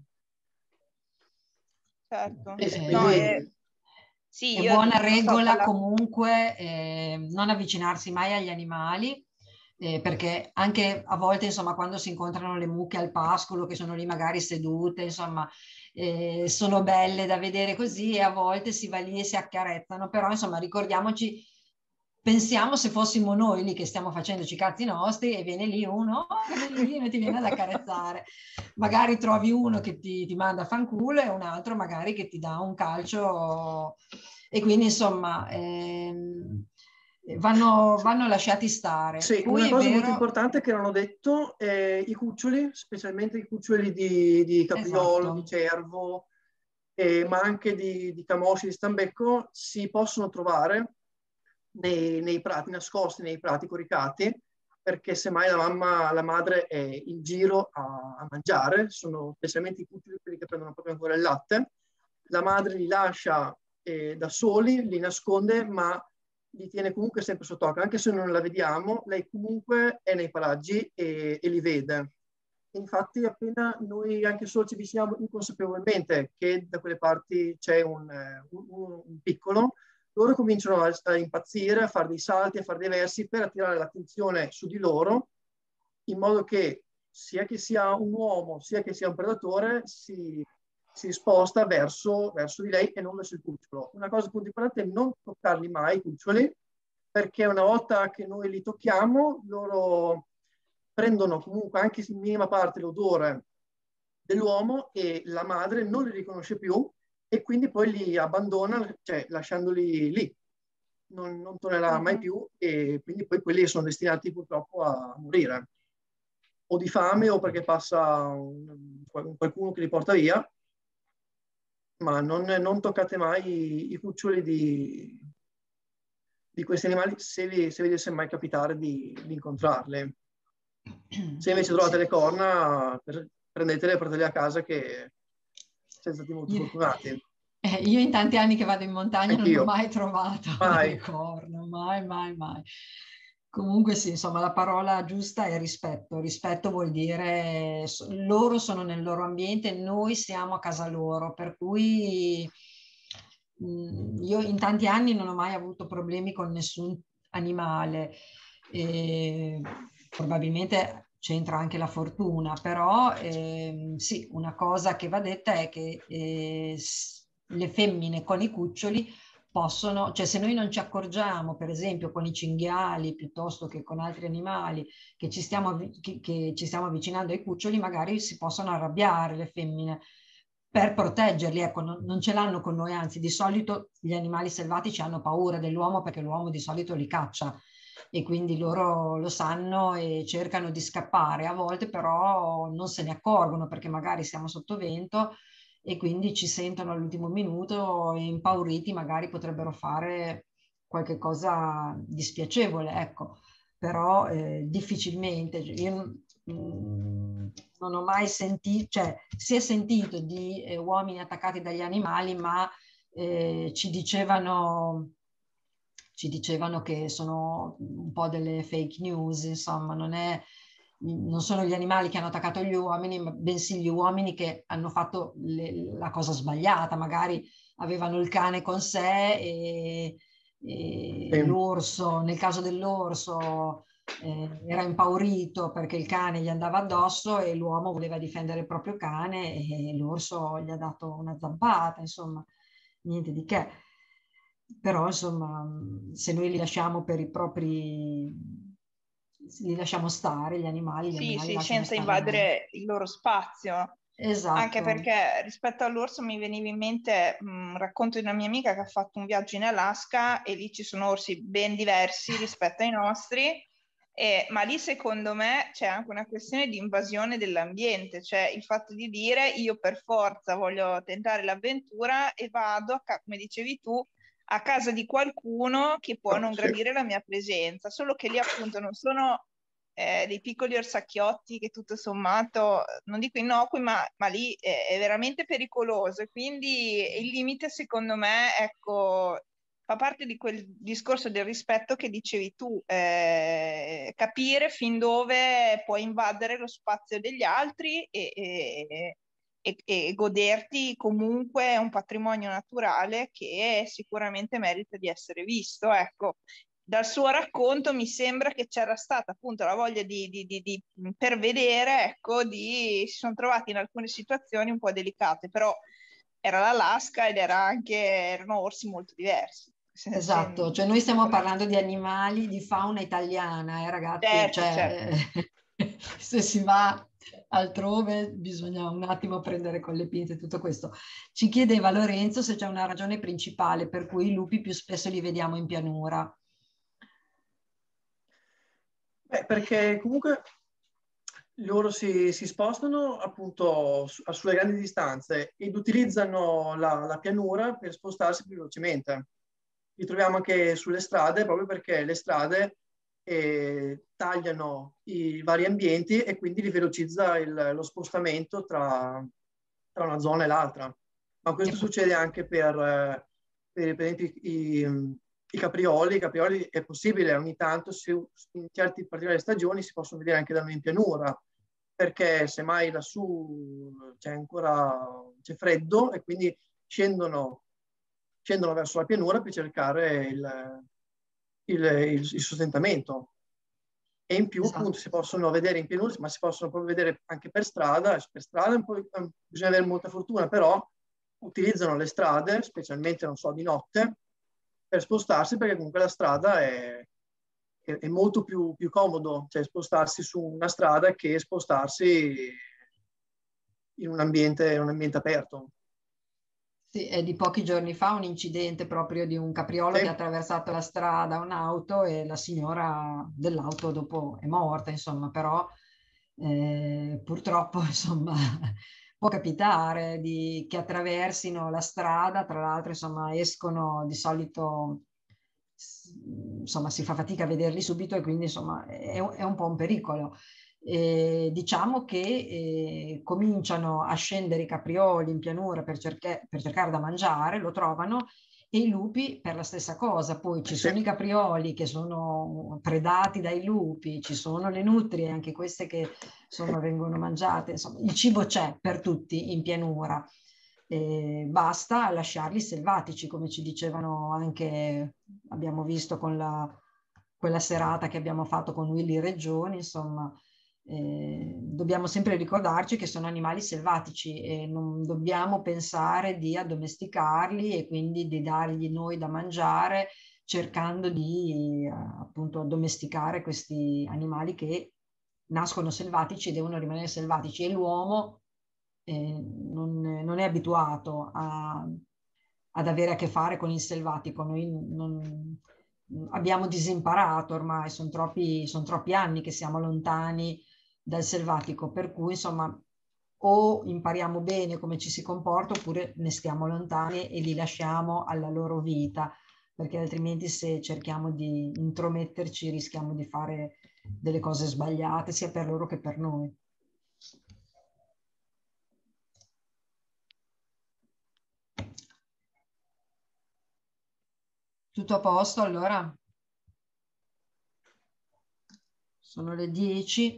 Speaker 5: Certo.
Speaker 2: Eh,
Speaker 5: No, è... Sì,
Speaker 2: è
Speaker 5: io
Speaker 2: buona
Speaker 5: non so,
Speaker 2: regola
Speaker 5: parla...
Speaker 2: comunque eh, non avvicinarsi mai agli animali, eh, perché anche a volte, insomma, quando si incontrano le mucche al pascolo, che sono lì magari sedute, insomma, eh, sono belle da vedere così e a volte si va lì e si accarezzano, però insomma ricordiamoci, pensiamo se fossimo noi lì che stiamo facendoci i cazzi nostri e viene lì uno, oh, che bellino, ti viene ad accarezzare. Magari trovi uno che ti, ti manda a fanculo e un altro magari che ti dà un calcio e quindi insomma ehm, vanno, vanno lasciati stare.
Speaker 1: Sì,
Speaker 2: Poi
Speaker 1: una
Speaker 2: è
Speaker 1: cosa
Speaker 2: vero...
Speaker 1: molto importante che non ho detto è i cuccioli, specialmente i cuccioli di, di capriolo,
Speaker 2: Esatto.
Speaker 1: di cervo, eh, ma anche di, di camosci, di stambecco, si possono trovare nei, nei prati, nascosti nei prati coricati, perché semmai la mamma, la madre è in giro a, a mangiare, sono specialmente i cuccioli quelli che prendono proprio ancora il latte, la madre li lascia eh, da soli, li nasconde, ma li tiene comunque sempre sott'occhio, anche se non la vediamo, lei comunque è nei paraggi e, e li vede. Infatti appena noi anche solo ci avviciniamo inconsapevolmente che da quelle parti c'è un, un, un piccolo, loro cominciano a, a impazzire, a fare dei salti, a fare dei versi per attirare l'attenzione su di loro, in modo che sia che sia un uomo, sia che sia un predatore, si, si sposta verso, verso di lei e non verso il cucciolo. Una cosa molto importante è non toccarli mai, i cuccioli, perché una volta che noi li tocchiamo, loro prendono comunque anche in minima parte l'odore dell'uomo e la madre non li riconosce più e quindi poi li abbandona, cioè lasciandoli lì. Non, non tornerà mai più e quindi poi quelli sono destinati purtroppo a morire. O di fame o perché passa un, qualcuno che li porta via, ma non, non toccate mai i, i cuccioli di, di questi animali se vi, se vi dovesse mai capitare di, di incontrarli. Se invece trovate le corna, prendetele e portatele a casa che siete stati molto fortunati.
Speaker 2: Eh, io in tanti anni che vado in montagna
Speaker 1: Anch'io.
Speaker 2: non ho mai trovato
Speaker 1: mai.
Speaker 2: delle corna, mai, mai, mai. Comunque sì, insomma, la parola giusta è rispetto. Rispetto vuol dire loro sono nel loro ambiente, noi siamo a casa loro, per cui mh, io in tanti anni non ho mai avuto problemi con nessun animale. E probabilmente c'entra anche la fortuna, però ehm, sì, una cosa che va detta è che eh, le femmine con i cuccioli possono, cioè se noi non ci accorgiamo, per esempio con i cinghiali piuttosto che con altri animali, che ci stiamo, che, che ci stiamo avvicinando ai cuccioli, magari si possono arrabbiare le femmine per proteggerli, ecco, non, non ce l'hanno con noi, anzi di solito gli animali selvatici hanno paura dell'uomo perché l'uomo di solito li caccia e quindi loro lo sanno e cercano di scappare, a volte però non se ne accorgono perché magari siamo sotto vento e quindi ci sentono all'ultimo minuto e impauriti magari potrebbero fare qualche cosa di spiacevole, ecco, però eh, difficilmente, io mh, non ho mai sentito, cioè si è sentito di eh, uomini attaccati dagli animali, ma eh, ci dicevano ci dicevano che sono un po' delle fake news, insomma, non è non sono gli animali che hanno attaccato gli uomini, ma bensì gli uomini che hanno fatto le, la cosa sbagliata, magari avevano il cane con sé e, e
Speaker 1: Sì.
Speaker 2: l'orso, nel caso dell'orso, eh, era impaurito perché il cane gli andava addosso e l'uomo voleva difendere il proprio cane e l'orso gli ha dato una zampata, insomma, niente di che. Però, insomma, se noi li lasciamo per i propri, li lasciamo stare, gli animali, gli
Speaker 5: Sì,
Speaker 2: animali
Speaker 5: sì,
Speaker 2: lasciano
Speaker 5: senza
Speaker 2: stare noi.
Speaker 5: invadere il loro spazio. Anche
Speaker 2: Esatto.
Speaker 5: perché rispetto all'orso mi veniva in mente un racconto di una mia amica che ha fatto un viaggio in Alaska e lì ci sono orsi ben diversi rispetto ai nostri, e, ma lì secondo me c'è anche una questione di invasione dell'ambiente, cioè il fatto di dire io per forza voglio tentare l'avventura e vado, a ca- come dicevi tu, a casa di qualcuno che può non
Speaker 1: Sì.
Speaker 5: gradire la mia presenza, solo che lì appunto non sono eh, dei piccoli orsacchiotti che tutto sommato, non dico innocui, ma, ma lì è, è veramente pericoloso e quindi il limite secondo me, ecco, fa parte di quel discorso del rispetto che dicevi tu, eh, capire fin dove puoi invadere lo spazio degli altri e, e, e, e goderti comunque un patrimonio naturale che sicuramente merita di essere visto, ecco. Dal suo racconto mi sembra che c'era stata appunto la voglia di, di, di, di per vedere, ecco, di, si sono trovati in alcune situazioni un po' delicate, però era l'Alaska ed era anche, erano orsi molto diversi. Se-
Speaker 2: Esatto,
Speaker 5: se-
Speaker 2: cioè noi stiamo parlando di animali, di fauna italiana, eh, ragazzi,
Speaker 5: certo, certo.
Speaker 2: cioè, eh, se si va altrove bisogna un attimo prendere con le pinze tutto questo. Ci chiedeva Lorenzo se c'è una ragione principale per cui i lupi più spesso li vediamo in pianura.
Speaker 1: Beh, perché comunque loro si, si spostano appunto su- sulle grandi distanze ed utilizzano la, la pianura per spostarsi più velocemente. Li troviamo anche sulle strade proprio perché le strade eh, tagliano i vari ambienti e quindi li velocizza il- lo spostamento tra, tra una zona e l'altra. Ma questo succede anche per, eh, per, per esempio, i, i caprioli. I caprioli è possibile ogni tanto, se, in certe particolari stagioni, si possono vedere anche da noi in pianura, perché semmai lassù c'è ancora c'è freddo e quindi scendono, scendono verso la pianura per cercare il, il, il, il sostentamento. E in più,
Speaker 2: Esatto.
Speaker 1: appunto, si possono vedere in pianura, ma si possono proprio vedere anche per strada. Per strada un po', bisogna avere molta fortuna, però utilizzano le strade, specialmente, non so, di notte, per spostarsi, perché comunque la strada è, è, è molto più, più comodo, cioè spostarsi su una strada che spostarsi in un ambiente, in un ambiente aperto.
Speaker 2: Sì, è di pochi giorni fa un incidente proprio di un capriolo
Speaker 1: Sì.
Speaker 2: che ha attraversato la strada, un'auto, e la signora dell'auto dopo è morta, insomma, però eh, purtroppo, insomma, può capitare di, che attraversino la strada, tra l'altro, insomma, escono di solito, insomma, si fa fatica a vederli subito e quindi, insomma, è, è un po' un pericolo. Eh, diciamo che eh, cominciano a scendere i caprioli in pianura per, cerca- per cercare da mangiare, lo trovano, e i lupi per la stessa cosa. Poi ci
Speaker 1: Sì.
Speaker 2: sono i caprioli che sono predati dai lupi, ci sono le nutrie, anche queste che sono, vengono mangiate. Insomma, il cibo c'è per tutti in pianura. Eh, basta lasciarli selvatici, come ci dicevano anche, abbiamo visto con la, quella serata che abbiamo fatto con Willy Regioni, insomma. Eh, dobbiamo sempre ricordarci che sono animali selvatici e non dobbiamo pensare di addomesticarli e quindi di dargli noi da mangiare, cercando di eh, appunto addomesticare questi animali che nascono selvatici e devono rimanere selvatici, e l'uomo eh, non, non è abituato a, ad avere a che fare con il selvatico. Noi non, abbiamo disimparato ormai, sono troppi, son troppi anni che siamo lontani dal selvatico, per cui insomma o impariamo bene come ci si comporta oppure ne stiamo lontani e li lasciamo alla loro vita, perché altrimenti se cerchiamo di intrometterci rischiamo di fare delle cose sbagliate sia per loro che per noi. Tutto a posto allora? Sono le dieci,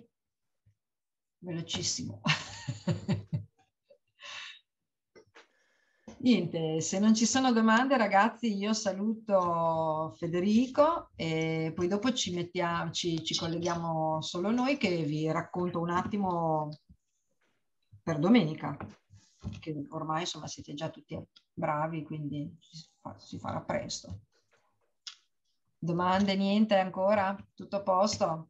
Speaker 2: velocissimo. Niente, se non ci sono domande, ragazzi, io saluto Federico e poi dopo ci mettiamo, ci, ci colleghiamo solo noi, che vi racconto un attimo per domenica, che ormai insomma siete già tutti bravi, quindi si, fa, si farà presto. Domande, niente ancora? Tutto a posto?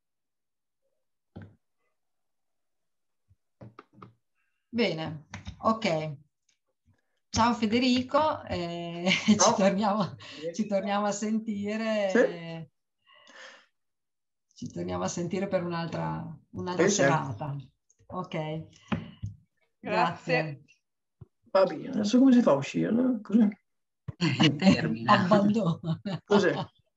Speaker 2: Bene, ok. Ciao Federico, eh,
Speaker 1: Ciao.
Speaker 2: Ci, torniamo, ci torniamo a sentire.
Speaker 1: Sì.
Speaker 2: Eh, ci torniamo a sentire per un'altra un'altra
Speaker 1: Sì, sì.
Speaker 2: serata. Ok.
Speaker 5: Grazie.
Speaker 2: Grazie.
Speaker 1: Va bene, adesso come si fa a uscire? No? Così.
Speaker 4: Termina.
Speaker 2: Abbandono.
Speaker 1: Così.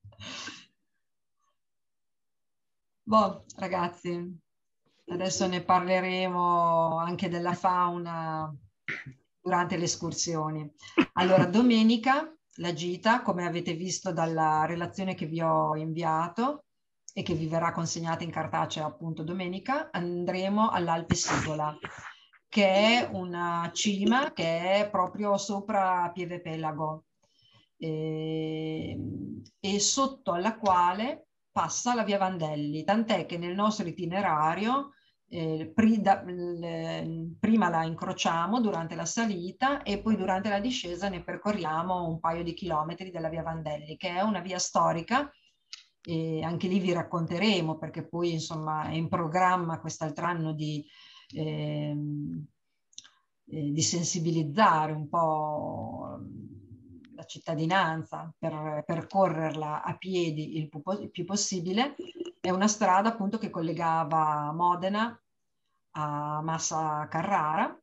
Speaker 2: Boh, ragazzi, adesso ne parleremo anche della fauna durante le escursioni. Allora, domenica la gita, come avete visto dalla relazione che vi ho inviato e che vi verrà consegnata in cartacea appunto domenica, andremo all'Alpe Sigola, che è una cima che è proprio sopra Pieve Pelago e, e sotto alla quale passa la via Vandelli, tant'è che nel nostro itinerario Eh, pri da, l, prima la incrociamo durante la salita e poi durante la discesa ne percorriamo un paio di chilometri della via Vandelli, che è una via storica, e anche lì vi racconteremo, perché poi insomma è in programma quest'altro anno di, eh, eh, di sensibilizzare un po' la cittadinanza per percorrerla a piedi il più, il più possibile. È una strada appunto che collegava Modena a Massa Carrara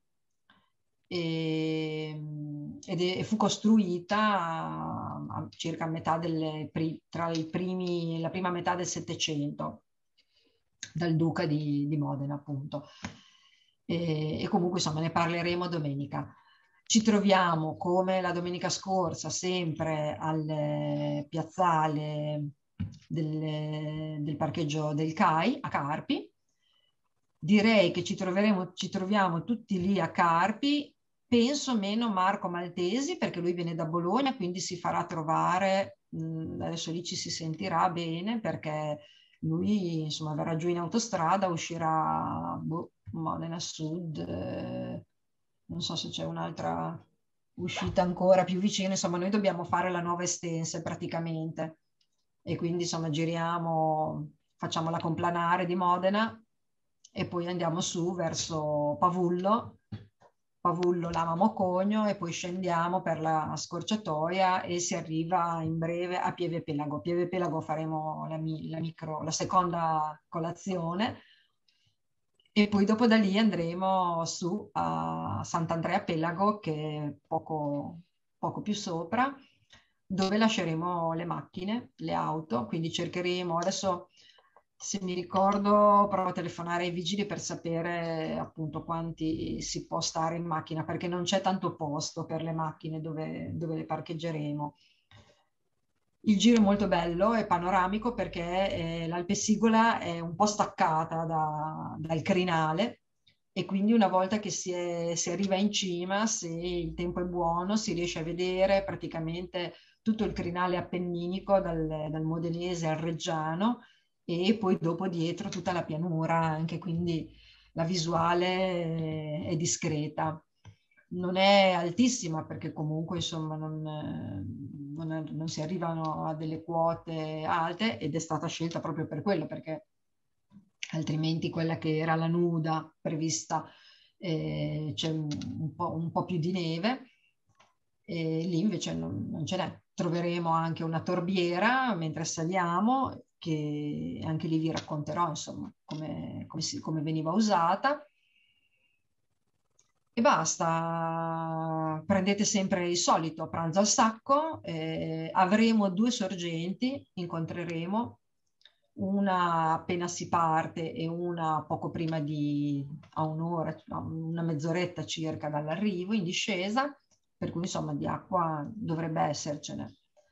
Speaker 2: e, ed è, fu costruita a, a circa a metà delle, tra i primi, la prima metà del Settecento dal duca di, di Modena appunto. E, e comunque insomma ne parleremo domenica. Ci troviamo come la domenica scorsa sempre al piazzale del, del parcheggio del C A I a Carpi. Direi che ci troveremo, ci troviamo tutti lì a Carpi, penso meno Marco Maltesi, perché lui viene da Bologna, quindi si farà trovare, mh, adesso lì ci si sentirà bene, perché lui insomma verrà giù in autostrada, uscirà boh, Modena Sud, eh, non so se c'è un'altra uscita ancora più vicina, insomma noi dobbiamo fare la nuova Estense praticamente, e quindi insomma giriamo, facciamo la complanare di Modena, e poi andiamo su verso Pavullo, Pavullo Lama Mocogno, e poi scendiamo per la scorciatoia e si arriva in breve a Pieve Pelago. A Pieve Pelago faremo la, la, micro, la seconda colazione e poi dopo da lì andremo su a Sant'Andrea Pelago, che è poco, poco più sopra, dove lasceremo le macchine, le auto, quindi cercheremo adesso... Se mi ricordo, provo a telefonare ai vigili per sapere appunto quanti si può stare in macchina, perché non c'è tanto posto per le macchine dove, dove le parcheggeremo. Il giro è molto bello, è panoramico, perché eh, l'Alpe Sigola è un po' staccata da, dal crinale, e quindi una volta che si, è, si arriva in cima, se il tempo è buono, si riesce a vedere praticamente tutto il crinale appenninico dal, dal Modenese al Reggiano, e poi dopo dietro tutta la pianura, anche quindi la visuale è discreta. Non è altissima, perché comunque insomma non, non, è, non si arrivano a delle quote alte, ed è stata scelta proprio per quello, perché altrimenti quella che era la nuda prevista eh, c'è un, un, po', un po' più di neve, e lì invece non, non ce n'è. Troveremo anche una torbiera mentre saliamo, che anche lì vi racconterò insomma come, come, si, come veniva usata. E basta, prendete sempre il solito pranzo al sacco, eh, avremo due sorgenti, incontreremo una appena si parte e una poco prima di, a un'ora, una mezz'oretta circa dall'arrivo in discesa, per cui insomma di acqua dovrebbe essercene.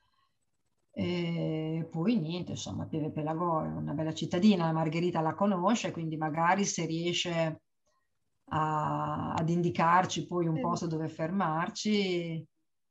Speaker 2: E poi niente, insomma, Pieve Pelago è una bella cittadina, Margherita la conosce, quindi magari se riesce a, ad indicarci poi un posto dove fermarci.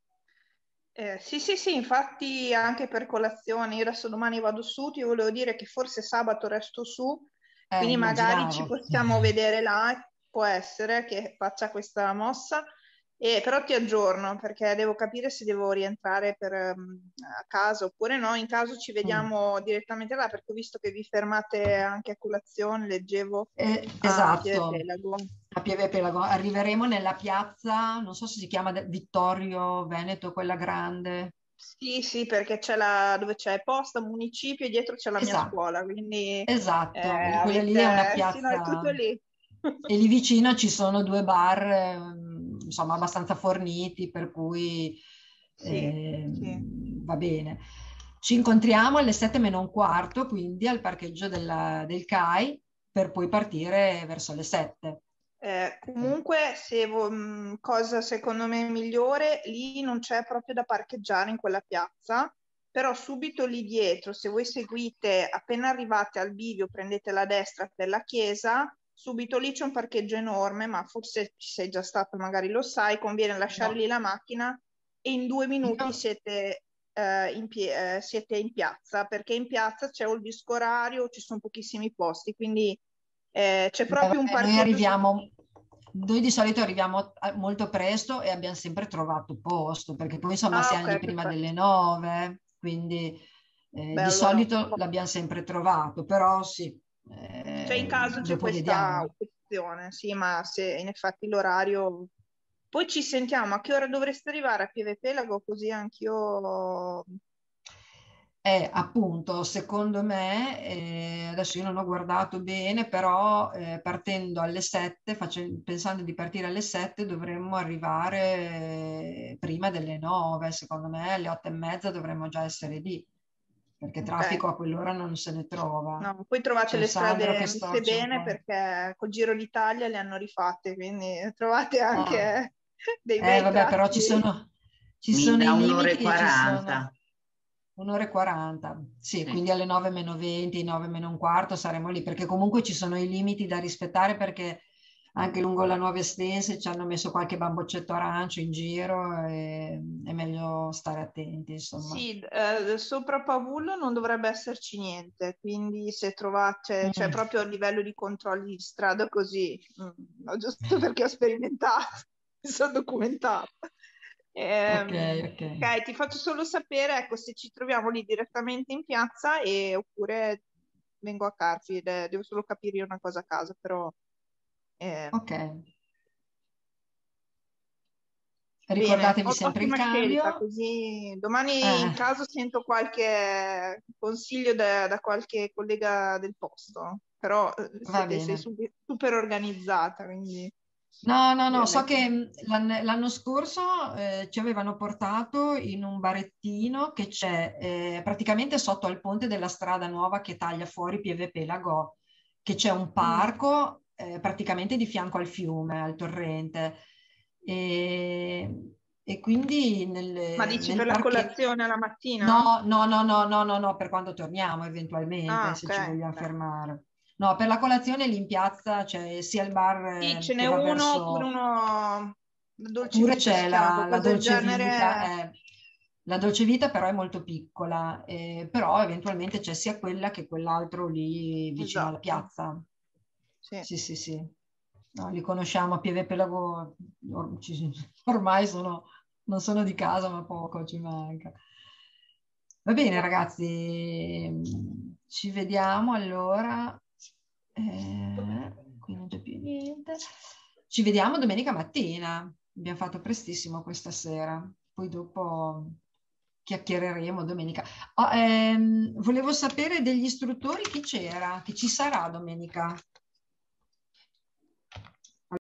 Speaker 5: Eh, sì, sì, sì, infatti anche per colazione, io adesso domani vado su, ti volevo dire che forse sabato resto su,
Speaker 2: Eh,
Speaker 5: quindi magari ci
Speaker 2: immaginavo.
Speaker 5: possiamo vedere là, può essere che faccia questa mossa, e, però ti aggiorno perché devo capire se devo rientrare per, um, a casa oppure no, in caso ci vediamo mm. direttamente là, perché ho visto che vi fermate anche a colazione, leggevo
Speaker 2: Eh,
Speaker 5: a
Speaker 2: esatto.
Speaker 5: Pieve Pelago.
Speaker 2: A Pieve Pelago. Arriveremo nella piazza, non so se si chiama Vittorio Veneto, quella grande.
Speaker 5: Sì, sì, perché c'è la dove c'è posta, municipio e dietro c'è la
Speaker 2: esatto.
Speaker 5: mia scuola, quindi
Speaker 2: esatto,
Speaker 5: eh,
Speaker 2: quella
Speaker 5: avete...
Speaker 2: lì è una
Speaker 5: sì, no, è tutto
Speaker 2: piazza
Speaker 5: lì.
Speaker 2: e lì vicino ci sono due bar, eh, insomma, abbastanza forniti, per cui
Speaker 5: sì,
Speaker 2: eh,
Speaker 5: sì.
Speaker 2: va bene. Ci incontriamo alle sette meno un quarto, quindi al parcheggio della, del C A I, per poi partire verso le sette.
Speaker 5: Eh, comunque, se vo- cosa secondo me è migliore, lì non c'è proprio da parcheggiare in quella piazza, però subito lì dietro, se voi seguite, appena arrivate al bivio, prendete la destra per la chiesa, subito lì c'è un parcheggio enorme, ma forse ci sei già stato, magari lo sai, conviene lasciare
Speaker 2: No.
Speaker 5: lì la macchina e in due minuti
Speaker 2: No.
Speaker 5: siete, eh, in pie- eh, siete in piazza, perché in piazza c'è o il disco orario, ci sono pochissimi posti, quindi eh, c'è proprio
Speaker 2: Beh,
Speaker 5: un
Speaker 2: vabbè, noi
Speaker 5: parcheggio.
Speaker 2: arriviamo, noi di solito arriviamo molto presto e abbiamo sempre trovato posto, perché poi insomma
Speaker 5: Ah,
Speaker 2: siamo
Speaker 5: ok,
Speaker 2: lì prima
Speaker 5: perfetto.
Speaker 2: delle nove, quindi eh,
Speaker 5: Beh,
Speaker 2: di
Speaker 5: allora,
Speaker 2: solito l'abbiamo sempre trovato, però sì,
Speaker 5: cioè in
Speaker 2: eh,
Speaker 5: caso c'è
Speaker 2: dopo
Speaker 5: questa
Speaker 2: vediamo.
Speaker 5: opzione, sì, ma se in effetti l'orario... Poi ci sentiamo, a che ora dovreste arrivare a Pieve Pelago? Così anch'io...
Speaker 2: Eh, appunto, secondo me, eh, adesso io non ho guardato bene, però eh, partendo alle sette, facendo- pensando di partire alle sette, dovremmo arrivare eh, prima delle nove, secondo me alle otto e mezza dovremmo già essere lì, perché
Speaker 5: Ok.
Speaker 2: traffico a quell'ora non se ne trova.
Speaker 5: No, poi trovate
Speaker 2: C'è
Speaker 5: le
Speaker 2: Sandro
Speaker 5: strade
Speaker 2: che
Speaker 5: messe
Speaker 2: storce un
Speaker 5: bene
Speaker 2: po'.
Speaker 5: perché col Giro d'Italia le hanno rifatte, quindi trovate anche
Speaker 2: Ah.
Speaker 5: dei
Speaker 2: Eh,
Speaker 5: bei
Speaker 2: vabbè, però ci
Speaker 5: tratti.
Speaker 2: sono, ci
Speaker 4: Mi
Speaker 2: sono
Speaker 4: dà
Speaker 2: i
Speaker 4: un'ora e
Speaker 2: limiti e ci sono...
Speaker 4: quaranta.
Speaker 2: un'ora e quaranta, sì,
Speaker 4: Sì.
Speaker 2: quindi alle nove meno venti, nove meno un quarto saremo lì, perché comunque ci sono i limiti da rispettare, perché anche lungo la Nuova Estense ci hanno messo qualche bamboccetto arancio in giro e è meglio stare attenti, insomma.
Speaker 5: Sì, eh, sopra Pavullo non dovrebbe esserci niente, quindi se trovate, cioè
Speaker 2: Mm.
Speaker 5: proprio a livello di controlli di strada così, mm, giusto perché ho sperimentato, mi sono documentata.
Speaker 2: Ok,
Speaker 5: Ehm,
Speaker 2: ok.
Speaker 5: ok, ti faccio solo sapere, ecco, se ci troviamo lì direttamente in piazza e oppure vengo a Carpi, de- devo solo capire una cosa a casa, però... ehm,
Speaker 2: Ok.
Speaker 5: Bene,
Speaker 2: Ricordatevi
Speaker 5: ot-
Speaker 2: sempre il
Speaker 5: ottima scelta,
Speaker 2: cambio.
Speaker 5: così domani in
Speaker 2: Eh,
Speaker 5: caso sento qualche consiglio da, da qualche collega del posto, però eh,
Speaker 2: va
Speaker 5: siete, sei
Speaker 2: bene.
Speaker 5: su- super organizzata, quindi
Speaker 2: No, no, no, so
Speaker 5: direi che...
Speaker 2: che l'anno l'anno scorso eh, ci avevano portato in un barettino che c'è eh, praticamente sotto al ponte della strada nuova che taglia fuori Pieve Pelago, che c'è un
Speaker 5: Mm.
Speaker 2: parco eh, praticamente di fianco al fiume, al torrente. E, e quindi nel,
Speaker 5: Ma dici
Speaker 2: nel
Speaker 5: per la
Speaker 2: parchetto...
Speaker 5: colazione alla mattina?
Speaker 2: No, no, no, no, no, no, no, per quando torniamo eventualmente,
Speaker 5: Ah,
Speaker 2: se
Speaker 5: ok,
Speaker 2: ci vogliamo
Speaker 5: ok.
Speaker 2: fermare. No, per la colazione lì in piazza c'è sia il bar
Speaker 5: Sì,
Speaker 2: eh,
Speaker 5: ce n'è
Speaker 2: che va
Speaker 5: uno oppure
Speaker 2: verso...
Speaker 5: uno dolce
Speaker 2: Oppure
Speaker 5: vita si
Speaker 2: c'è
Speaker 5: chiama,
Speaker 2: la, la
Speaker 5: qualcosa del
Speaker 2: dolce vita,
Speaker 5: genere.
Speaker 2: eh, la dolce vita però è molto piccola, eh, però eventualmente c'è sia quella che quell'altro lì vicino alla
Speaker 5: Esatto,
Speaker 2: piazza.
Speaker 5: sì.
Speaker 2: Sì, sì, sì. No, li conosciamo a Pieve Pelago, or- ci- ormai sono, non sono di casa, ma poco ci manca. Va bene, ragazzi, ci vediamo allora. Eh, qui non c'è più niente. Ci vediamo domenica mattina. Abbiamo fatto prestissimo questa sera. Poi dopo chiacchiereremo domenica. Oh, ehm, volevo sapere degli istruttori chi c'era, chi ci sarà domenica.